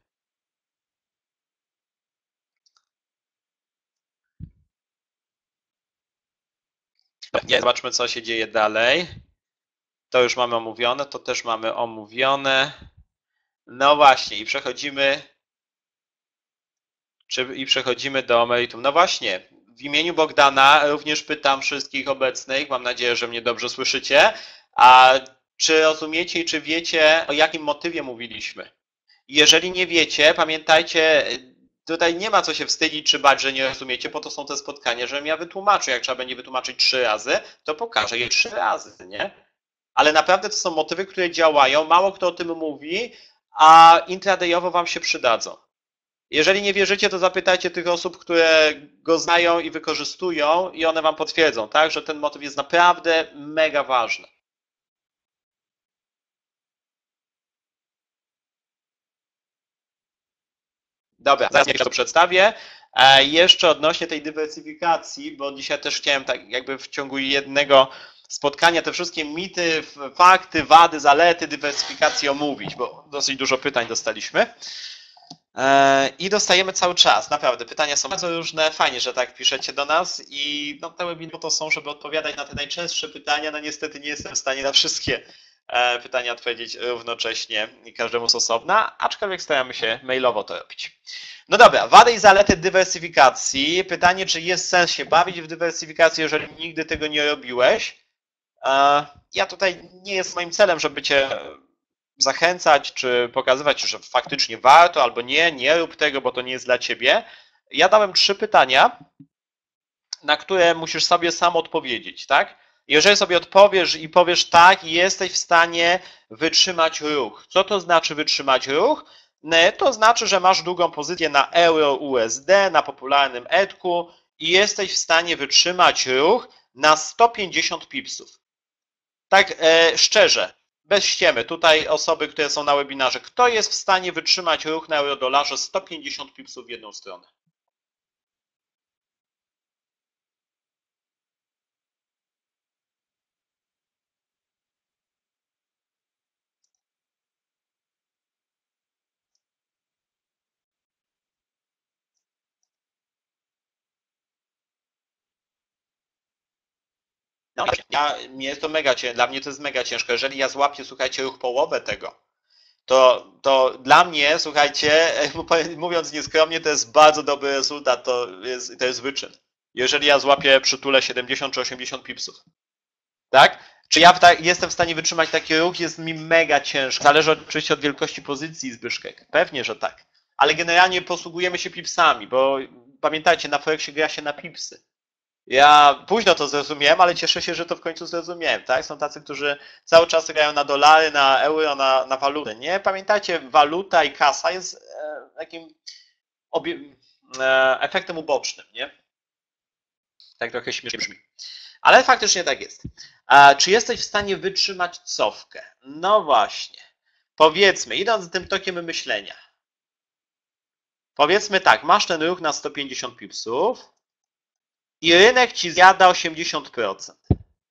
Nie, zobaczmy, co się dzieje dalej. To już mamy omówione, to też mamy omówione. No właśnie, i przechodzimy, czy, i przechodzimy do meritum. No właśnie, w imieniu Bogdana również pytam wszystkich obecnych, mam nadzieję, że mnie dobrze słyszycie, a czy rozumiecie i czy wiecie, o jakim motywie mówiliśmy? Jeżeli nie wiecie, pamiętajcie, tutaj nie ma co się wstydzić czy bać, że nie rozumiecie, po to są te spotkania, żebym ja wytłumaczył. Jak trzeba będzie wytłumaczyć trzy razy, to pokażę je trzy razy, nie? Ale naprawdę to są motywy, które działają, mało kto o tym mówi, a intradayowo wam się przydadzą. Jeżeli nie wierzycie, to zapytajcie tych osób, które go znają i wykorzystują i one wam potwierdzą, tak, że ten motyw jest naprawdę mega ważny. Dobra, zaraz to przedstawię. Jeszcze odnośnie tej dywersyfikacji, bo dzisiaj też chciałem tak jakby w ciągu jednego spotkania te wszystkie mity, fakty, wady, zalety dywersyfikacji omówić, bo dosyć dużo pytań dostaliśmy. I dostajemy cały czas, naprawdę, pytania są bardzo różne, fajnie, że tak piszecie do nas i no, te webinary to są, żeby odpowiadać na te najczęstsze pytania, no niestety nie jestem w stanie na wszystkie pytania odpowiedzieć równocześnie i każdemu z osobna, aczkolwiek staramy się mailowo to robić. No dobra, wady i zalety dywersyfikacji. Pytanie, czy jest sens się bawić w dywersyfikację, jeżeli nigdy tego nie robiłeś? Ja tutaj nie jest moim celem, żeby cię zachęcać, czy pokazywać, że faktycznie warto, albo nie, nie rób tego, bo to nie jest dla ciebie. Ja dałem trzy pytania, na które musisz sobie sam odpowiedzieć, tak? Jeżeli sobie odpowiesz i powiesz tak, jesteś w stanie wytrzymać ruch. Co to znaczy wytrzymać ruch? To znaczy, że masz długą pozycję na euro U S D, na popularnym E T K-u i jesteś w stanie wytrzymać ruch na sto pięćdziesiąt pipsów. Tak e, szczerze, bez ściemy, tutaj osoby, które są na webinarze, kto jest w stanie wytrzymać ruch na euro-dolarze sto pięćdziesiąt pipsów w jedną stronę? No, ja, mnie jest to mega ciężko, dla mnie to jest mega ciężko. Jeżeli ja złapię, słuchajcie, ruch połowę tego, to, to dla mnie, słuchajcie, mówiąc nieskromnie, to jest bardzo dobry rezultat, to jest, to jest wyczyn. Jeżeli ja złapię przytulę siedemdziesiąt czy osiemdziesiąt pipsów. Tak? Czy ja ta, jestem w stanie wytrzymać taki ruch? Jest mi mega ciężko. Zależy oczywiście od wielkości pozycji, Zbyszek. Pewnie, że tak. Ale generalnie posługujemy się pipsami, bo pamiętajcie, na Forexie gra się na pipsy. Ja późno to zrozumiałem, ale cieszę się, że to w końcu zrozumiałem. Tak? Są tacy, którzy cały czas grają na dolary, na euro, na, na waluty. Nie? Pamiętajcie, waluta i kasa jest e, takim obie, e, efektem ubocznym. Nie? Tak trochę śmiesznie brzmi. Ale faktycznie tak jest. A czy jesteś w stanie wytrzymać cofkę? No właśnie. Powiedzmy, idąc z tym tokiem myślenia. Powiedzmy tak, masz ten ruch na sto pięćdziesiąt pipsów i rynek ci zjada osiemdziesiąt procent.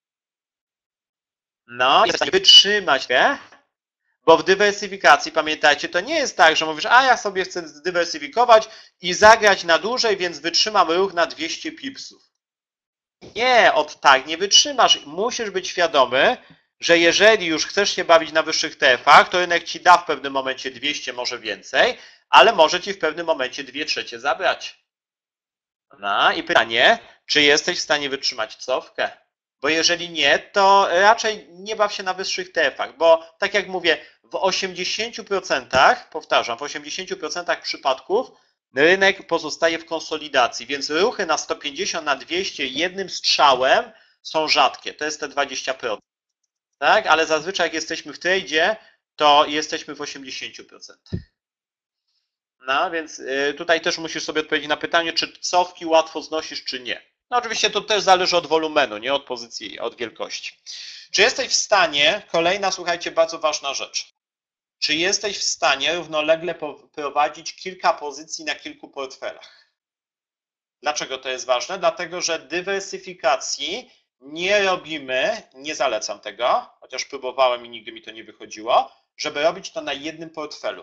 No, jesteś w stanie wytrzymać tę, bo w dywersyfikacji, pamiętajcie, to nie jest tak, że mówisz, a ja sobie chcę zdywersyfikować i zagrać na dłużej, więc wytrzymam ruch na dwieście pipsów. Nie, od tak nie wytrzymasz. Musisz być świadomy, że jeżeli już chcesz się bawić na wyższych T F-ach, to rynek ci da w pewnym momencie dwieście, może więcej, ale może ci w pewnym momencie dwie trzecie zabrać. No i pytanie, czy jesteś w stanie wytrzymać cofkę? Bo jeżeli nie, to raczej nie baw się na wyższych T F-ach, bo tak jak mówię, w osiemdziesięciu procentach, powtarzam, w osiemdziesięciu procentach przypadków rynek pozostaje w konsolidacji, więc ruchy na sto pięćdziesiąt, na dwieście jednym strzałem są rzadkie, to jest te dwadzieścia procent. Tak? Ale zazwyczaj jak jesteśmy w tradzie, to jesteśmy w osiemdziesięciu procentach. No więc tutaj też musisz sobie odpowiedzieć na pytanie, czy cofki łatwo znosisz, czy nie. No oczywiście to też zależy od wolumenu, nie od pozycji, od wielkości. Czy jesteś w stanie, kolejna, słuchajcie, bardzo ważna rzecz. Czy jesteś w stanie równolegle prowadzić kilka pozycji na kilku portfelach? Dlaczego to jest ważne? Dlatego, że dywersyfikacji nie robimy, nie zalecam tego, chociaż próbowałem i nigdy mi to nie wychodziło, żeby robić to na jednym portfelu.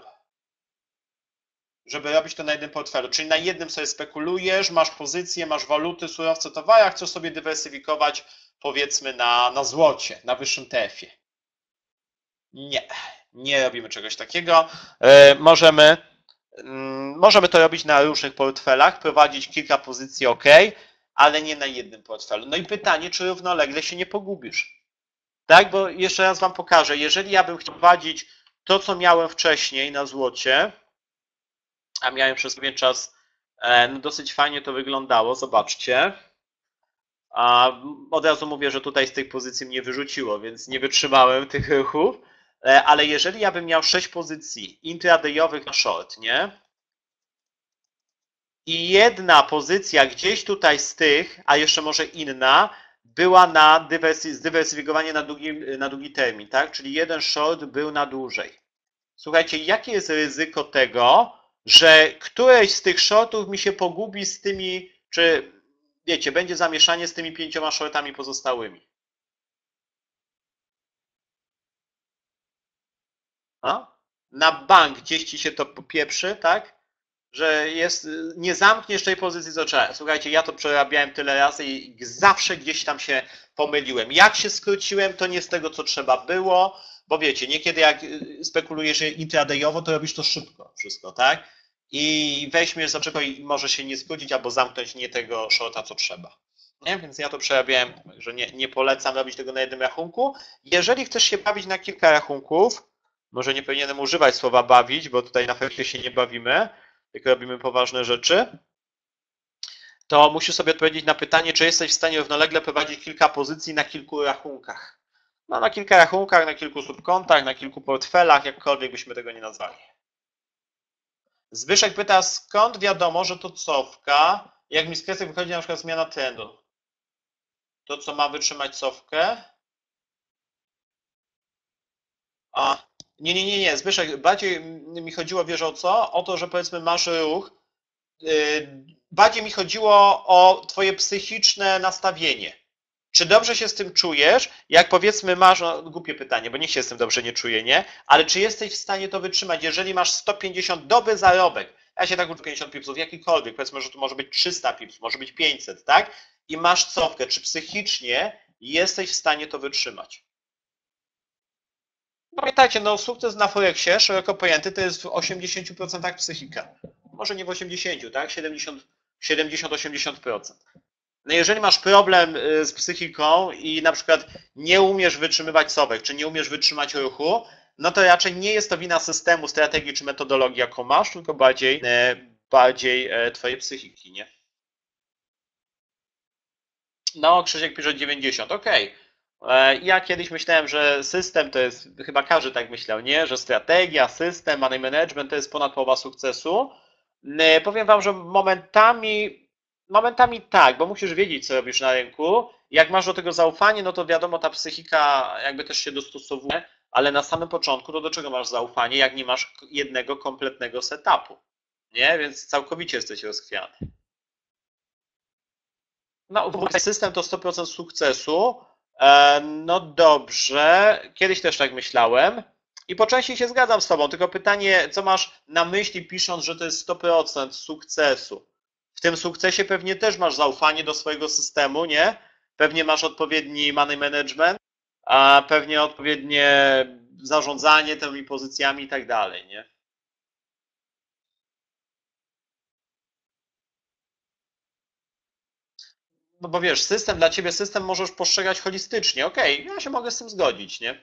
Żeby robić to na jednym portfelu, czyli na jednym sobie spekulujesz, masz pozycje, masz waluty, surowce, towary, chcesz sobie dywersyfikować powiedzmy na, na złocie, na wyższym T F-ie. Nie, nie robimy czegoś takiego. Yy, możemy, yy, możemy to robić na różnych portfelach, prowadzić kilka pozycji ok, ale nie na jednym portfelu. No i pytanie, czy równolegle się nie pogubisz? Tak, bo jeszcze raz Wam pokażę, jeżeli ja bym chciał prowadzić to, co miałem wcześniej na złocie, a miałem przez pewien czas, no dosyć fajnie to wyglądało, zobaczcie. A od razu mówię, że tutaj z tych pozycji mnie wyrzuciło, więc nie wytrzymałem tych ruchów, ale jeżeli ja bym miał sześć pozycji intradayowych na short, nie? I jedna pozycja gdzieś tutaj z tych, a jeszcze może inna, była na dywersy, zdywersyfikowanie na długi, na długi termin, tak? Czyli jeden short był na dłużej. Słuchajcie, jakie jest ryzyko tego, że któreś z tych shortów mi się pogubi z tymi, czy wiecie, będzie zamieszanie z tymi pięcioma shortami pozostałymi? A? Na bank gdzieś ci się to popieprzy, tak? Że jest, nie zamkniesz tej pozycji z oczami. Słuchajcie, ja to przerabiałem tyle razy i zawsze gdzieś tam się pomyliłem. Jak się skróciłem, to nie z tego, co trzeba było, bo wiecie, niekiedy jak spekulujesz intradayowo, to robisz to szybko wszystko, tak? I weźmiesz za szybko i może się nie skrócić albo zamknąć nie tego shorta, co trzeba. Nie? Więc ja to przerabiałem, że nie, nie polecam robić tego na jednym rachunku. Jeżeli chcesz się bawić na kilka rachunków, może nie powinienem używać słowa bawić, bo tutaj na Forexie się nie bawimy, tylko robimy poważne rzeczy, to musisz sobie odpowiedzieć na pytanie, czy jesteś w stanie równolegle prowadzić kilka pozycji na kilku rachunkach. No na kilka rachunkach, na kilku subkontach, na kilku portfelach, jakkolwiek byśmy tego nie nazwali. Zbyszek pyta, skąd wiadomo, że to cofka, jak mi z kresek wychodzi na przykład zmiana trendu? To co ma wytrzymać cofkę? A, nie, nie, nie, nie, Zbyszek, bardziej mi chodziło, wiesz o co? O to, że powiedzmy masz ruch, yy, bardziej mi chodziło o twoje psychiczne nastawienie. Czy dobrze się z tym czujesz? Jak powiedzmy masz, no głupie pytanie, bo nikt się z tym dobrze nie czuje, nie? Ale czy jesteś w stanie to wytrzymać, jeżeli masz sto pięćdziesiąt, dobry zarobek, ja się tak uczę pięćdziesiąt pipsów, jakikolwiek, powiedzmy, że to może być trzysta pipsów, może być pięćset, tak? I masz cofkę, czy psychicznie jesteś w stanie to wytrzymać? Pamiętajcie, no sukces na Forexie, szeroko pojęty, to jest w osiemdziesięciu procentach psychika. Może nie w osiemdziesięciu, tak? siedemdziesiąt do osiemdziesięciu procent. No jeżeli masz problem z psychiką i na przykład nie umiesz wytrzymywać sowek, czy nie umiesz wytrzymać ruchu, no to raczej nie jest to wina systemu, strategii czy metodologii, jaką masz, tylko bardziej, bardziej twojej psychiki, nie? No, Krzysiek pisze dziewięćdziesiąt, okej. Okay. Ja kiedyś myślałem, że system to jest, chyba każdy tak myślał, nie? Że strategia, system, money management to jest ponad połowa sukcesu. Powiem wam, że momentami, momentami tak, bo musisz wiedzieć, co robisz na rynku. Jak masz do tego zaufanie, no to wiadomo, ta psychika jakby też się dostosowuje, ale na samym początku to do czego masz zaufanie, jak nie masz jednego kompletnego setupu, nie? Więc całkowicie jesteś rozchwiany. No, system to sto procent sukcesu. No dobrze, kiedyś też tak myślałem i po części się zgadzam z tobą, tylko pytanie, co masz na myśli pisząc, że to jest sto procent sukcesu? W tym sukcesie pewnie też masz zaufanie do swojego systemu, nie? Pewnie masz odpowiedni money management, a pewnie odpowiednie zarządzanie tymi pozycjami i tak dalej, nie? No bo wiesz, system dla ciebie, system możesz postrzegać holistycznie. Okej, okay, ja się mogę z tym zgodzić, nie?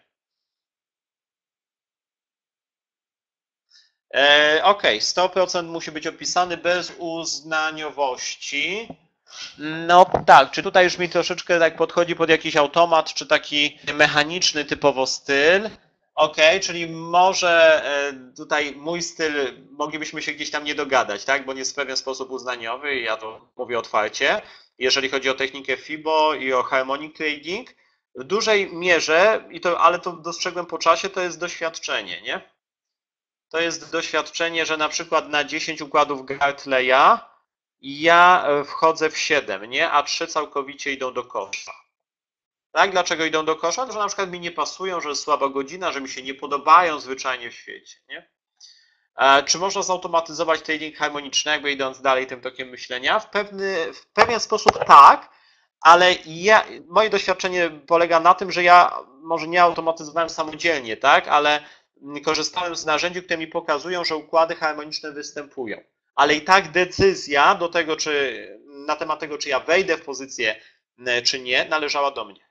E, Okej, okay, sto procent musi być opisany bez uznaniowości. No tak, czy tutaj już mi troszeczkę tak podchodzi pod jakiś automat, czy taki mechaniczny typowo styl? Okej, okay, czyli może tutaj mój styl, moglibyśmy się gdzieś tam nie dogadać, tak? Bo nie jest w pewien sposób uznaniowy i ja to mówię otwarcie. Jeżeli chodzi o technikę FIBO i o harmonic trading, w dużej mierze, i to, ale to dostrzegłem po czasie, to jest doświadczenie, nie? To jest doświadczenie, że na przykład na dziesięć układów Gartleya ja wchodzę w siedem, nie? A trzy całkowicie idą do kosza. Tak? Dlaczego idą do kosza? To, że na przykład mi nie pasują, że jest słaba godzina, że mi się nie podobają zwyczajnie w świecie, nie? Czy można zautomatyzować trading harmoniczny, jakby idąc dalej tym tokiem myślenia? W, pewny, w pewien sposób tak, ale ja, moje doświadczenie polega na tym, że ja może nie automatyzowałem samodzielnie, tak, ale korzystałem z narzędzi, które mi pokazują, że układy harmoniczne występują. Ale i tak decyzja do tego, czy na temat tego, czy ja wejdę w pozycję, czy nie, należała do mnie.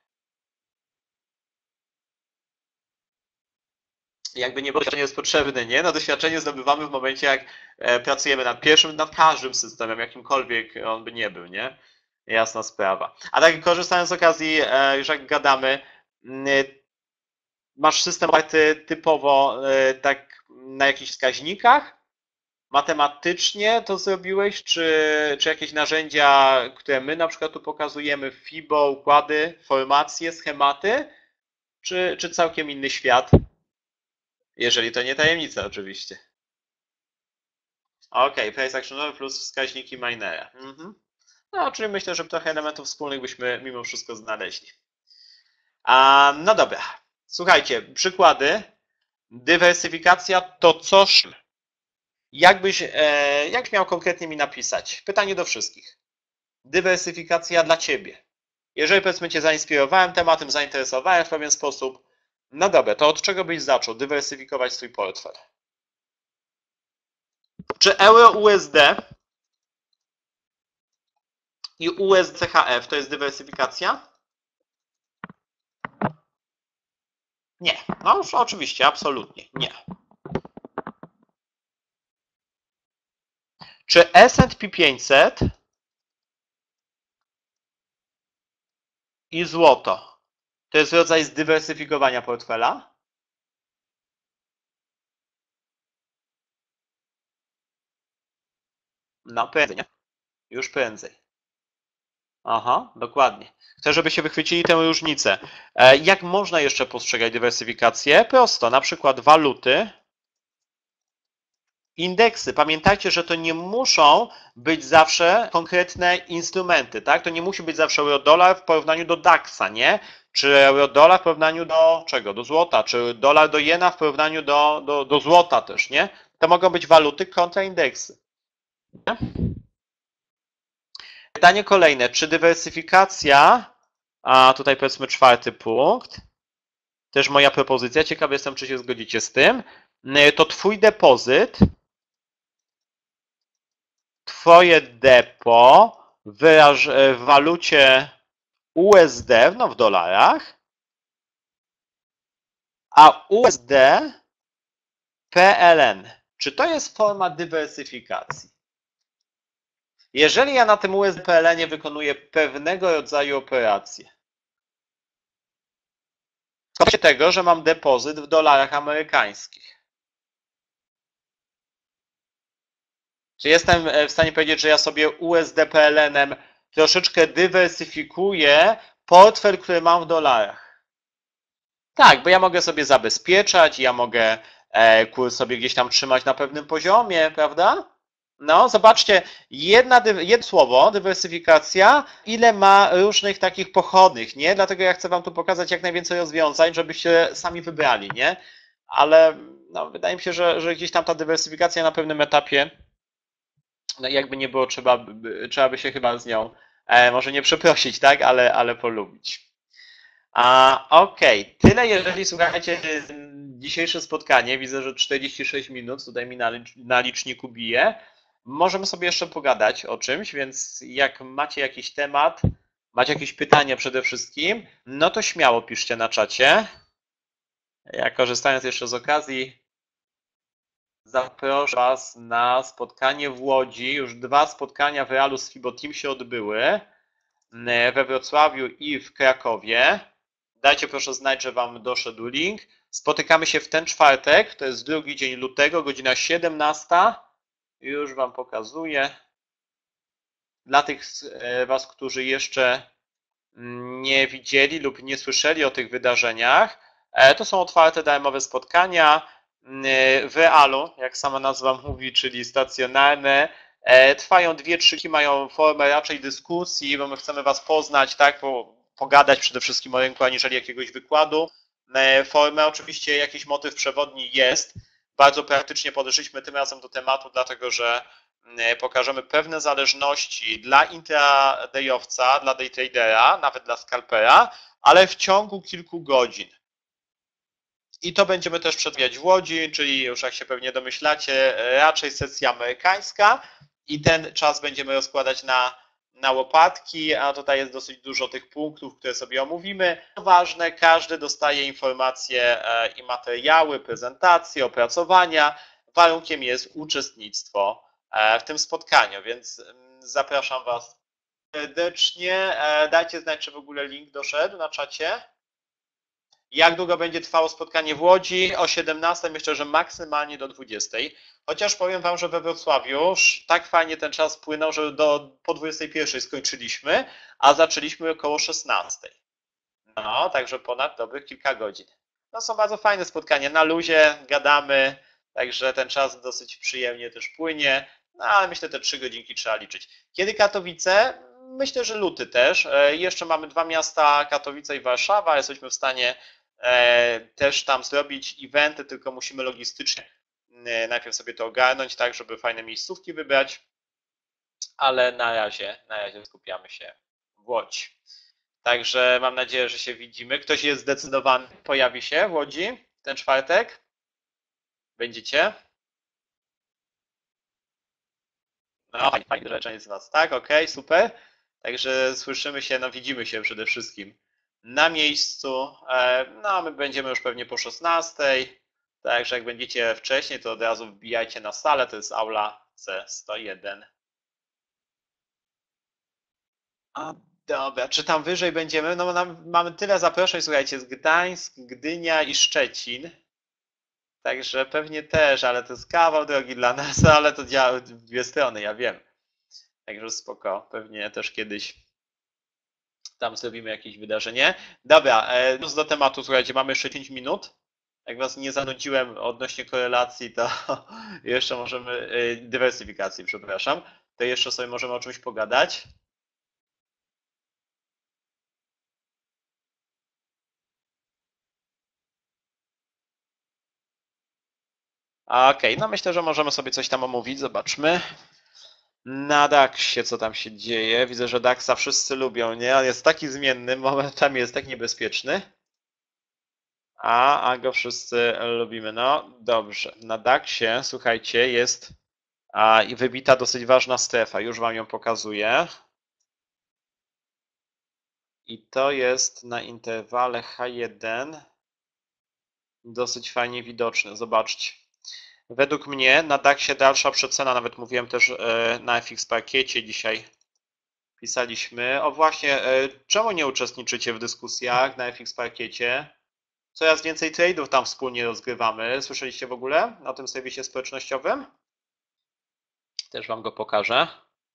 Jakby nie było, doświadczenie jest potrzebne, nie? No doświadczenie zdobywamy w momencie, jak pracujemy nad pierwszym, nad każdym systemem, jakimkolwiek on by nie był, nie? Jasna sprawa. A tak korzystając z okazji, już jak gadamy, masz system oparty typowo tak na jakichś wskaźnikach? Matematycznie to zrobiłeś, czy, czy jakieś narzędzia, które my na przykład tu pokazujemy, FIBO, układy, formacje, schematy, czy, czy całkiem inny świat? Jeżeli to nie tajemnica oczywiście. Ok, price actionowy plus wskaźniki minera. Mhm. No, czyli myślę, że trochę elementów wspólnych byśmy mimo wszystko znaleźli. A, no dobra. Słuchajcie, przykłady. Dywersyfikacja to coś. Jakbyś, e, jakbyś miał konkretnie mi napisać? Pytanie do wszystkich. Dywersyfikacja dla ciebie. Jeżeli powiedzmy cię zainspirowałem tematem, zainteresowałem w pewien sposób, no dobra, to od czego byś zaczął dywersyfikować swój portfel? Czy euro U S D i U S D C H F to jest dywersyfikacja? Nie. No już oczywiście, absolutnie nie. Czy S and P pięćset i złoto to jest rodzaj zdywersyfikowania portfela? No prędzej, nie? Już prędzej. Aha, dokładnie. Chcę, żebyście wychwycili tę różnicę. Jak można jeszcze postrzegać dywersyfikację? Prosto, na przykład waluty, indeksy. Pamiętajcie, że to nie muszą być zawsze konkretne instrumenty, tak? To nie musi być zawsze euro-dolar w porównaniu do daksa, nie? Czy euro-dolar w porównaniu do czego? Do złota, czy dolar do jena w porównaniu do, do, do złota też, nie? To mogą być waluty kontra indeksy. Nie? Pytanie kolejne, czy dywersyfikacja, a tutaj powiedzmy czwarty punkt, też moja propozycja, ciekawy jestem, czy się zgodzicie z tym, to twój depozyt, twoje depo wyraż w walucie U S D, no w dolarach, a U S D P L N. Czy to jest forma dywersyfikacji? Jeżeli ja na tym U S D P L N wykonuję pewnego rodzaju operacje, to tego, że mam depozyt w dolarach amerykańskich. Czy jestem w stanie powiedzieć, że ja sobie U S D P L N-em troszeczkę dywersyfikuję portfel, który mam w dolarach? Tak, bo ja mogę sobie zabezpieczać, ja mogę kurs sobie gdzieś tam trzymać na pewnym poziomie, prawda? No, zobaczcie, jedna, jedno słowo, dywersyfikacja, ile ma różnych takich pochodnych, nie? Dlatego ja chcę wam tu pokazać jak najwięcej rozwiązań, żebyście sami wybrali, nie? Ale no, wydaje mi się, że, że gdzieś tam ta dywersyfikacja na pewnym etapie, no jakby nie było, trzeba by, trzeba by się chyba z nią, e, może nie przeprosić, tak? Ale, ale polubić. A, okej, okay. Tyle jeżeli słuchajcie dzisiejsze spotkanie. Widzę, że czterdzieści sześć minut tutaj mi na, licz, na liczniku bije. Możemy sobie jeszcze pogadać o czymś, więc jak macie jakiś temat, macie jakieś pytania przede wszystkim, no to śmiało piszcie na czacie. Ja korzystając jeszcze z okazji, zaproszę Was na spotkanie w Łodzi. Już dwa spotkania w Realu z Fiboteam się odbyły, we Wrocławiu i w Krakowie. Dajcie proszę znać, że Wam doszedł link. Spotykamy się w ten czwartek, to jest drugi dzień lutego, godzina siedemnasta. Już Wam pokazuję. Dla tych z Was, którzy jeszcze nie widzieli lub nie słyszeli o tych wydarzeniach, to są otwarte darmowe spotkania w realu, jak sama nazwa mówi, czyli stacjonarne. Trwają dwie, trzy, mają formę raczej dyskusji, bo my chcemy Was poznać, tak, pogadać przede wszystkim o rynku, aniżeli jakiegoś wykładu. Formę oczywiście jakiś motyw przewodni jest. Bardzo praktycznie podeszliśmy tym razem do tematu, dlatego że pokażemy pewne zależności dla intradayowca, dla day tradera, nawet dla scalpera, ale w ciągu kilku godzin. I to będziemy też przedstawiać w Łodzi, czyli już jak się pewnie domyślacie, raczej sesja amerykańska i ten czas będziemy rozkładać na, na łopatki, a tutaj jest dosyć dużo tych punktów, które sobie omówimy. Ważne, każdy dostaje informacje i materiały, prezentacje, opracowania. Warunkiem jest uczestnictwo w tym spotkaniu, więc zapraszam Was serdecznie. Dajcie znać, czy w ogóle link doszedł na czacie. Jak długo będzie trwało spotkanie w Łodzi? O siedemnastej, myślę, że maksymalnie do dwudziestej. Chociaż powiem Wam, że we Wrocławiu tak fajnie ten czas płynął, że do, po dwudziestej pierwszej skończyliśmy, a zaczęliśmy około szesnastej. No, także ponad dobrych kilka godzin. No są bardzo fajne spotkania, na luzie gadamy, także ten czas dosyć przyjemnie też płynie, no ale myślę, te trzy godzinki trzeba liczyć. Kiedy Katowice? Myślę, że luty też. Jeszcze mamy dwa miasta, Katowice i Warszawa, jesteśmy w stanie też tam zrobić eventy, tylko musimy logistycznie najpierw sobie to ogarnąć, tak, żeby fajne miejscówki wybrać, ale na razie, na razie skupiamy się w Łodzi. Także mam nadzieję, że się widzimy. Ktoś jest zdecydowany, pojawi się w Łodzi ten czwartek? Będziecie? No, fajnie, fajnie, że część z Was, tak, okej, okay, super. Także słyszymy się, no widzimy się przede wszystkim na miejscu. No, my będziemy już pewnie po szesnastej. Także jak będziecie wcześniej, to od razu wbijajcie na salę, to jest aula C sto jeden. A, dobra, czy tam wyżej będziemy? No nam, mamy tyle zaproszeń, słuchajcie, z Gdańsk, Gdynia i Szczecin. Także pewnie też, ale to jest kawał drogi dla nas, ale to działa w dwie strony, ja wiem. Także spoko, pewnie też kiedyś tam zrobimy jakieś wydarzenie. Dobra, wrócąc do tematu, słuchajcie, mamy jeszcze pięć minut. Jak Was nie zanudziłem odnośnie korelacji, to jeszcze możemy, dywersyfikacji, przepraszam, to jeszcze sobie możemy o czymś pogadać. Okej, okay, no myślę, że możemy sobie coś tam omówić, zobaczmy. Na Daxie, co tam się dzieje? Widzę, że Daxa wszyscy lubią, nie? On jest taki zmienny, momentami jest tak niebezpieczny. A, a go wszyscy lubimy. No dobrze. Na daksie, słuchajcie, jest a, i wybita dosyć ważna strefa. Już wam ją pokazuję. I to jest na interwale H jeden dosyć fajnie widoczne. Zobaczcie. Według mnie na daksie dalsza przecena, nawet mówiłem też na F X Parkiecie dzisiaj pisaliśmy. O właśnie, czemu nie uczestniczycie w dyskusjach na F X Parkiecie? Coraz więcej trade'ów tam wspólnie rozgrywamy. Słyszeliście w ogóle na tym serwisie społecznościowym? Też wam go pokażę.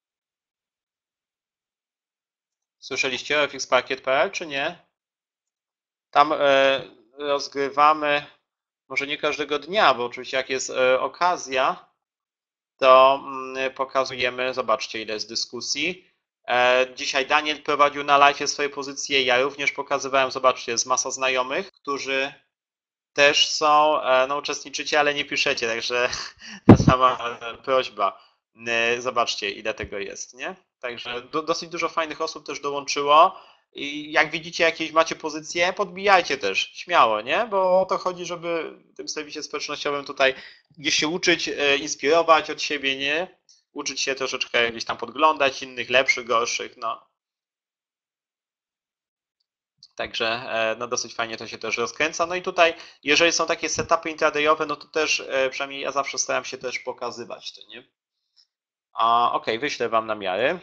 Słyszeliście o F X Parkiet kropka p l czy nie? Tam rozgrywamy, może nie każdego dnia, bo oczywiście jak jest okazja, to pokazujemy, zobaczcie ile jest dyskusji. Dzisiaj Daniel prowadził na live swoje pozycje, ja również pokazywałem, zobaczcie, jest masa znajomych, którzy też są, no uczestniczycie, ale nie piszecie, także ta sama prośba. Zobaczcie ile tego jest, nie? Także do, dosyć dużo fajnych osób też dołączyło i jak widzicie jakieś macie pozycje, podbijajcie też, śmiało, nie? Bo o to chodzi, żeby w tym serwisie społecznościowym tutaj gdzieś się uczyć, inspirować od siebie, nie? Uczyć się troszeczkę gdzieś tam podglądać innych, lepszych, gorszych, no. Także no dosyć fajnie to się też rozkręca. No i tutaj, jeżeli są takie setupy intradayowe, no to też przynajmniej ja zawsze staram się też pokazywać to, nie? A, ok, wyślę wam namiary.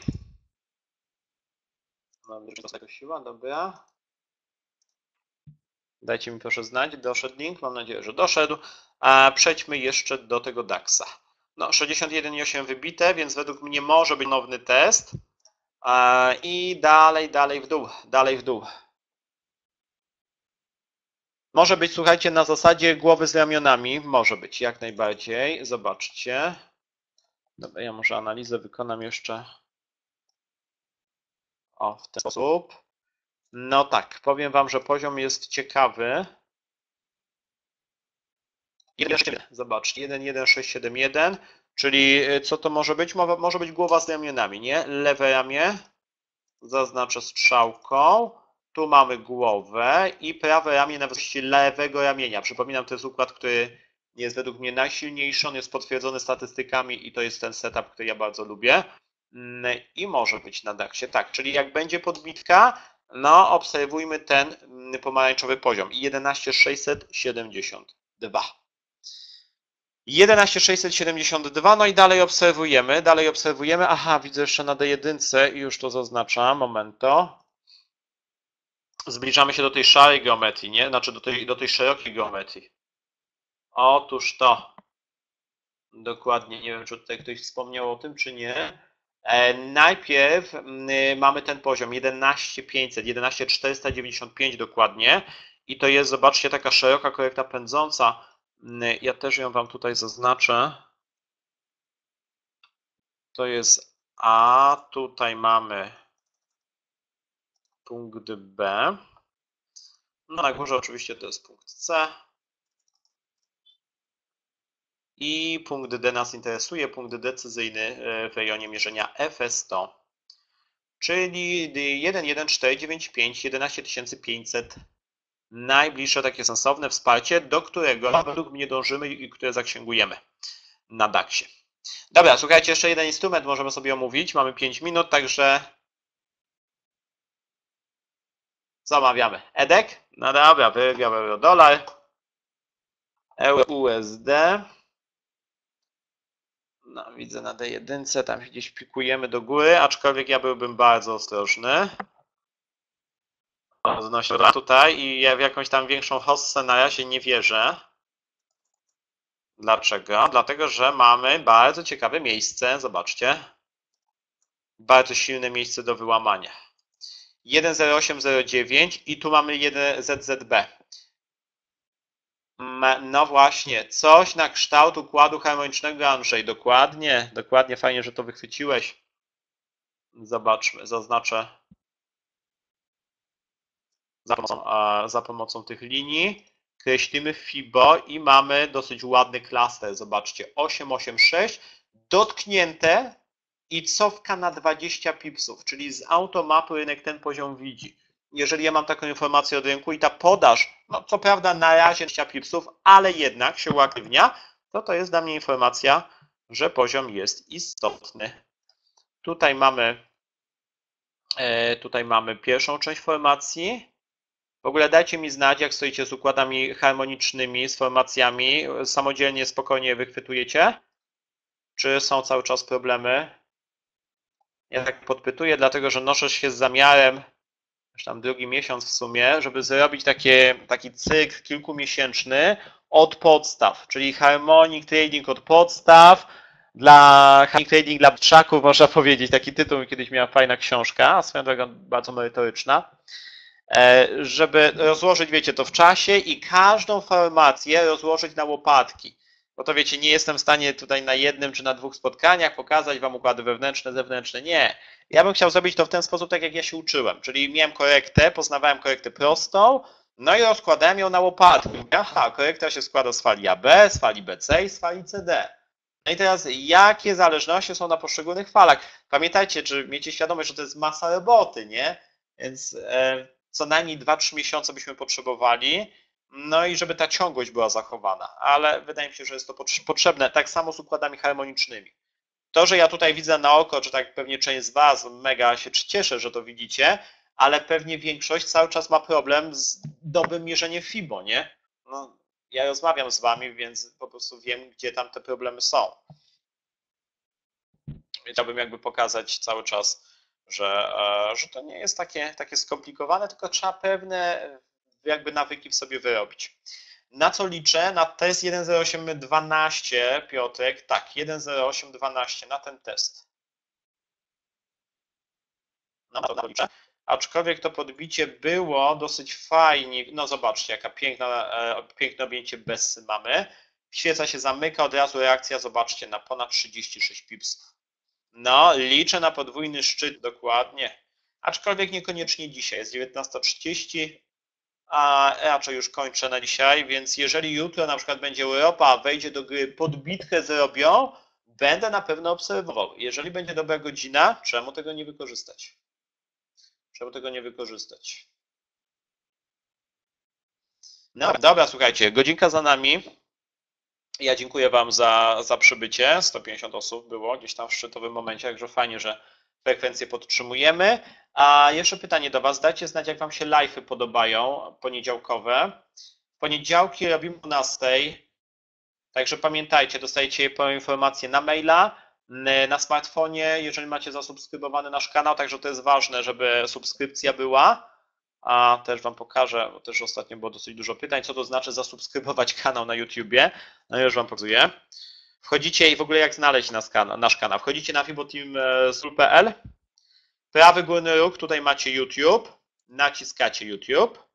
Mam już tego siła, dobra. Dajcie mi proszę znać, doszedł link, mam nadzieję, że doszedł. A przejdźmy jeszcze do tego daksa. No, sześćdziesiąt jeden i osiem wybite, więc według mnie może być ponowny test. I dalej, dalej w dół, dalej w dół. Może być, słuchajcie, na zasadzie głowy z ramionami. Może być, jak najbardziej. Zobaczcie. Dobra, ja może analizę wykonam jeszcze o, w ten sposób. No tak, powiem wam, że poziom jest ciekawy. Zobaczcie, jeden jeden sześć siedem jeden, czyli co to może być? Może być głowa z ramionami, nie? Lewe ramię, zaznaczę strzałką. Tu mamy głowę i prawe ramię na wysokości lewego ramienia. Przypominam, to jest układ, który jest według mnie najsilniejszy, on jest potwierdzony statystykami i to jest ten setup, który ja bardzo lubię. I może być na daksie, tak, czyli jak będzie podbitka, no obserwujmy ten pomarańczowy poziom i jedenaście sześćset siedemdziesiąt dwa. jedenaście sześćset siedemdziesiąt dwa, no i dalej obserwujemy, dalej obserwujemy, aha, widzę jeszcze na D jeden i już to zaznaczam, momento. Zbliżamy się do tej szarej geometrii, nie? Znaczy do tej, do tej szerokiej geometrii. Otóż to. Dokładnie, nie wiem, czy tutaj ktoś wspomniał o tym, czy nie. E, najpierw mamy ten poziom jedenaście pięćset, jedenaście czterysta dziewięćdziesiąt pięć dokładnie. I to jest, zobaczcie, taka szeroka korekta pędząca. Ja też ją wam tutaj zaznaczę. To jest A, tutaj mamy punkt B. No na górze oczywiście to jest punkt C. I punkt D nas interesuje, punkt decyzyjny w rejonie mierzenia F S sto, czyli jeden jeden cztery dziewięć pięć jedenaście tysięcy pięćset. Najbliższe takie sensowne wsparcie, do którego według mnie dążymy i które zaksięgujemy na daksie. Dobra, słuchajcie, jeszcze jeden instrument możemy sobie omówić. Mamy pięć minut, także co omawiamy? E D E C? No dobra, wygrał euro-dolar, euro-U S D. No, widzę na D jeden, tam gdzieś pikujemy do góry, aczkolwiek ja byłbym bardzo ostrożny. Odnośnie tutaj i ja w jakąś tam większą hossę na razie nie wierzę. Dlaczego? Dlatego, że mamy bardzo ciekawe miejsce, zobaczcie. Bardzo silne miejsce do wyłamania. jeden zero osiem zero dziewięć i tu mamy jeden Z Z B. No właśnie, coś na kształt układu harmonicznego, Andrzej. Dokładnie, dokładnie, fajnie, że to wychwyciłeś. Zobaczmy, zaznaczę za pomocą, za pomocą tych linii. Kreślimy Fibo i mamy dosyć ładny klaster. Zobaczcie, osiem osiem sześć, dotknięte i cofka na dwadzieścia pipsów, czyli z automatu rynek ten poziom widzi. jeżeli ja mam taką informację od rynku i ta podaż, no co prawda na razie dwadzieścia pipsów, ale jednak się uaktywnia, to to jest dla mnie informacja, że poziom jest istotny. Tutaj mamy, tutaj mamy pierwszą część formacji. W ogóle dajcie mi znać, jak stoicie z układami harmonicznymi, z formacjami. Samodzielnie, spokojnie wychwytujecie? Czy są cały czas problemy? Ja tak podpytuję, dlatego że noszę się z zamiarem, już tam drugi miesiąc w sumie, żeby zrobić takie, taki cykl kilkumiesięczny od podstaw, czyli Harmonic Trading od podstaw, dla Harmonic Trading dla trzaków, można powiedzieć. Taki tytuł kiedyś miała fajna książka, a swoją drogą bardzo merytoryczna. Żeby rozłożyć, wiecie, to w czasie i każdą formację rozłożyć na łopatki. Bo to wiecie, nie jestem w stanie tutaj na jednym czy na dwóch spotkaniach pokazać wam układy wewnętrzne, zewnętrzne. Nie. Ja bym chciał zrobić to w ten sposób, tak jak ja się uczyłem. Czyli miałem korektę, poznawałem korektę prostą, no i rozkładałem ją na łopatki. Aha, korekta się składa z fali A B, z fali B C i z fali C D. No i teraz, jakie zależności są na poszczególnych falach? Pamiętajcie, czy miejcie świadomość, że to jest masa roboty, nie? Więc e, co najmniej dwa trzy miesiące byśmy potrzebowali, no i żeby ta ciągłość była zachowana, ale wydaje mi się, że jest to potrzebne, tak samo z układami harmonicznymi. To, że ja tutaj widzę na oko, czy tak pewnie część z was mega się cieszę, że to widzicie, ale pewnie większość cały czas ma problem z dobrym mierzeniem FIBO, nie? No, ja rozmawiam z wami, więc po prostu wiem, gdzie tam te problemy są. Chciałbym jakby pokazać cały czas, że, że to nie jest takie, takie skomplikowane, tylko trzeba pewne jakby nawyki w sobie wyrobić. Na co liczę? Na test jeden zero osiem dwanaście, Piotrek, tak, jeden zero osiem dwanaście, na ten test. No na to liczę. Aczkolwiek to podbicie było dosyć fajnie, no zobaczcie, jaka piękna, piękne objęcie Bessy mamy. Świeca się zamyka, od razu reakcja, zobaczcie, na ponad trzydzieści sześć pipsów. No, liczę na podwójny szczyt dokładnie, aczkolwiek niekoniecznie dzisiaj, jest dziewiętnasta trzydzieści, a raczej już kończę na dzisiaj, więc jeżeli jutro na przykład będzie Europa, wejdzie do gry, podbitkę zrobią, będę na pewno obserwował. Jeżeli będzie dobra godzina, czemu tego nie wykorzystać? Czemu tego nie wykorzystać? No dobra, słuchajcie, godzinka za nami. Ja dziękuję wam za, za przybycie. sto pięćdziesiąt osób było gdzieś tam w szczytowym momencie, także fajnie, że frekwencję podtrzymujemy. A jeszcze pytanie do was. Dajcie znać, jak wam się live'y podobają poniedziałkowe. W poniedziałki robimy o dwunastej. Także pamiętajcie, dostajecie informacje na maila, na smartfonie, jeżeli macie zasubskrybowany nasz kanał, także to jest ważne, żeby subskrypcja była. A też wam pokażę, bo też ostatnio było dosyć dużo pytań, co to znaczy zasubskrybować kanał na YouTubie. No już wam pokazuję. Wchodzicie i w ogóle jak znaleźć nasz kanał. Nasz kanał. Wchodzicie na fiboteam kropka p l. Prawy górny róg, tutaj macie YouTube. Naciskacie YouTube.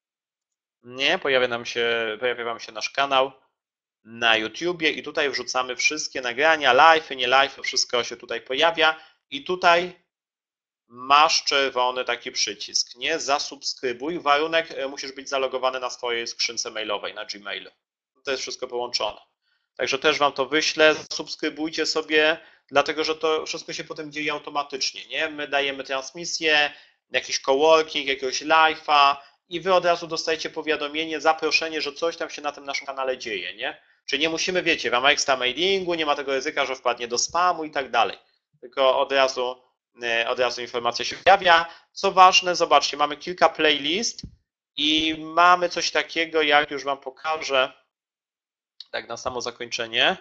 Nie, pojawia nam się, pojawia wam się nasz kanał na YouTubie i tutaj wrzucamy wszystkie nagrania, live'y, nie live'y, wszystko się tutaj pojawia i tutaj masz czerwony taki przycisk, nie? Zasubskrybuj. Warunek, musisz być zalogowany na swojej skrzynce mailowej, na Gmailu. To jest wszystko połączone. Także też wam to wyślę. Subskrybujcie sobie, dlatego że to wszystko się potem dzieje automatycznie, nie? My dajemy transmisję, jakiś coworking, jakiegoś live'a i wy od razu dostajecie powiadomienie, zaproszenie, że coś tam się na tym naszym kanale dzieje, nie? Czyli nie musimy, wiecie, wam ekstra mailingu, nie ma tego ryzyka, że wpadnie do spamu i tak dalej. Tylko od razu od razu informacja się pojawia. Co ważne, zobaczcie, mamy kilka playlist i mamy coś takiego, jak już wam pokażę, tak na samo zakończenie.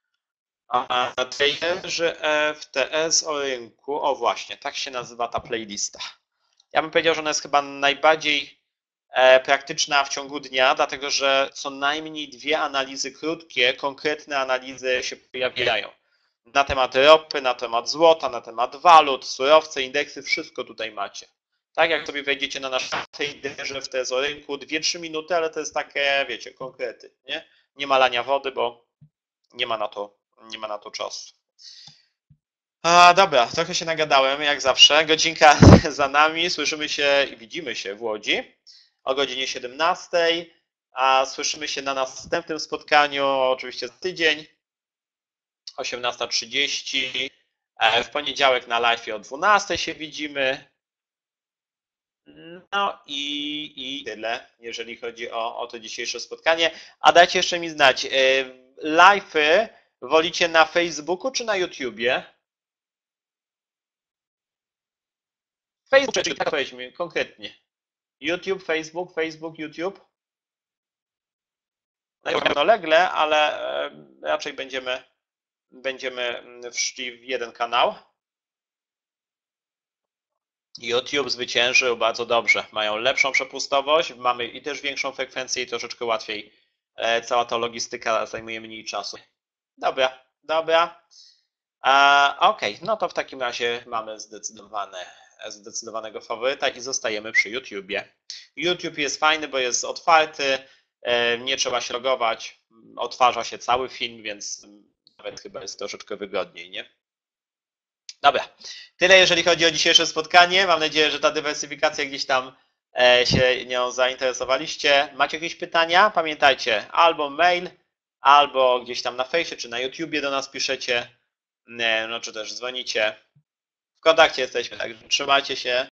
A traderzy F T S o rynku, o właśnie, tak się nazywa ta playlista. Ja bym powiedział, że ona jest chyba najbardziej praktyczna w ciągu dnia, dlatego że co najmniej dwie analizy krótkie, konkretne analizy się pojawiają. Na temat ropy, na temat złota, na temat walut, surowce, indeksy, wszystko tutaj macie. Tak jak sobie wejdziecie na nasz traderze w T S o rynku, dwie trzy minuty, ale to jest takie, wiecie, konkrety, nie? Nie ma lania wody, bo nie ma na to, nie ma na to czasu. A, dobra, trochę się nagadałem, jak zawsze. Godzinka za nami, słyszymy się i widzimy się w Łodzi o godzinie siedemnastej, a słyszymy się na następnym spotkaniu, oczywiście za tydzień. osiemnasta trzydzieści. W poniedziałek na live o dwunastej się widzimy. No i, i tyle, jeżeli chodzi o, o to dzisiejsze spotkanie. A dajcie jeszcze mi znać, live'y wolicie na Facebooku czy na YouTubie? Facebook, czyli tak powiedzmy konkretnie. YouTube, Facebook, Facebook, YouTube. Równolegle, ale raczej będziemy, będziemy wszli w jeden kanał. YouTube zwyciężył bardzo dobrze. Mają lepszą przepustowość, mamy i też większą frekwencję i troszeczkę łatwiej. Cała ta logistyka zajmuje mniej czasu. Dobra, dobra. Okej, okay. No to w takim razie mamy zdecydowane, zdecydowanego faworyta i zostajemy przy YouTubie. YouTube jest fajny, bo jest otwarty, nie trzeba się logować, odtwarza się cały film, więc nawet chyba jest troszeczkę wygodniej, nie? Dobra, tyle jeżeli chodzi o dzisiejsze spotkanie. Mam nadzieję, że ta dywersyfikacja gdzieś tam się nią zainteresowaliście. Macie jakieś pytania? Pamiętajcie, albo mail, albo gdzieś tam na fejsie czy na YouTubie do nas piszecie, no czy też dzwonicie. W kontakcie jesteśmy, także trzymajcie się.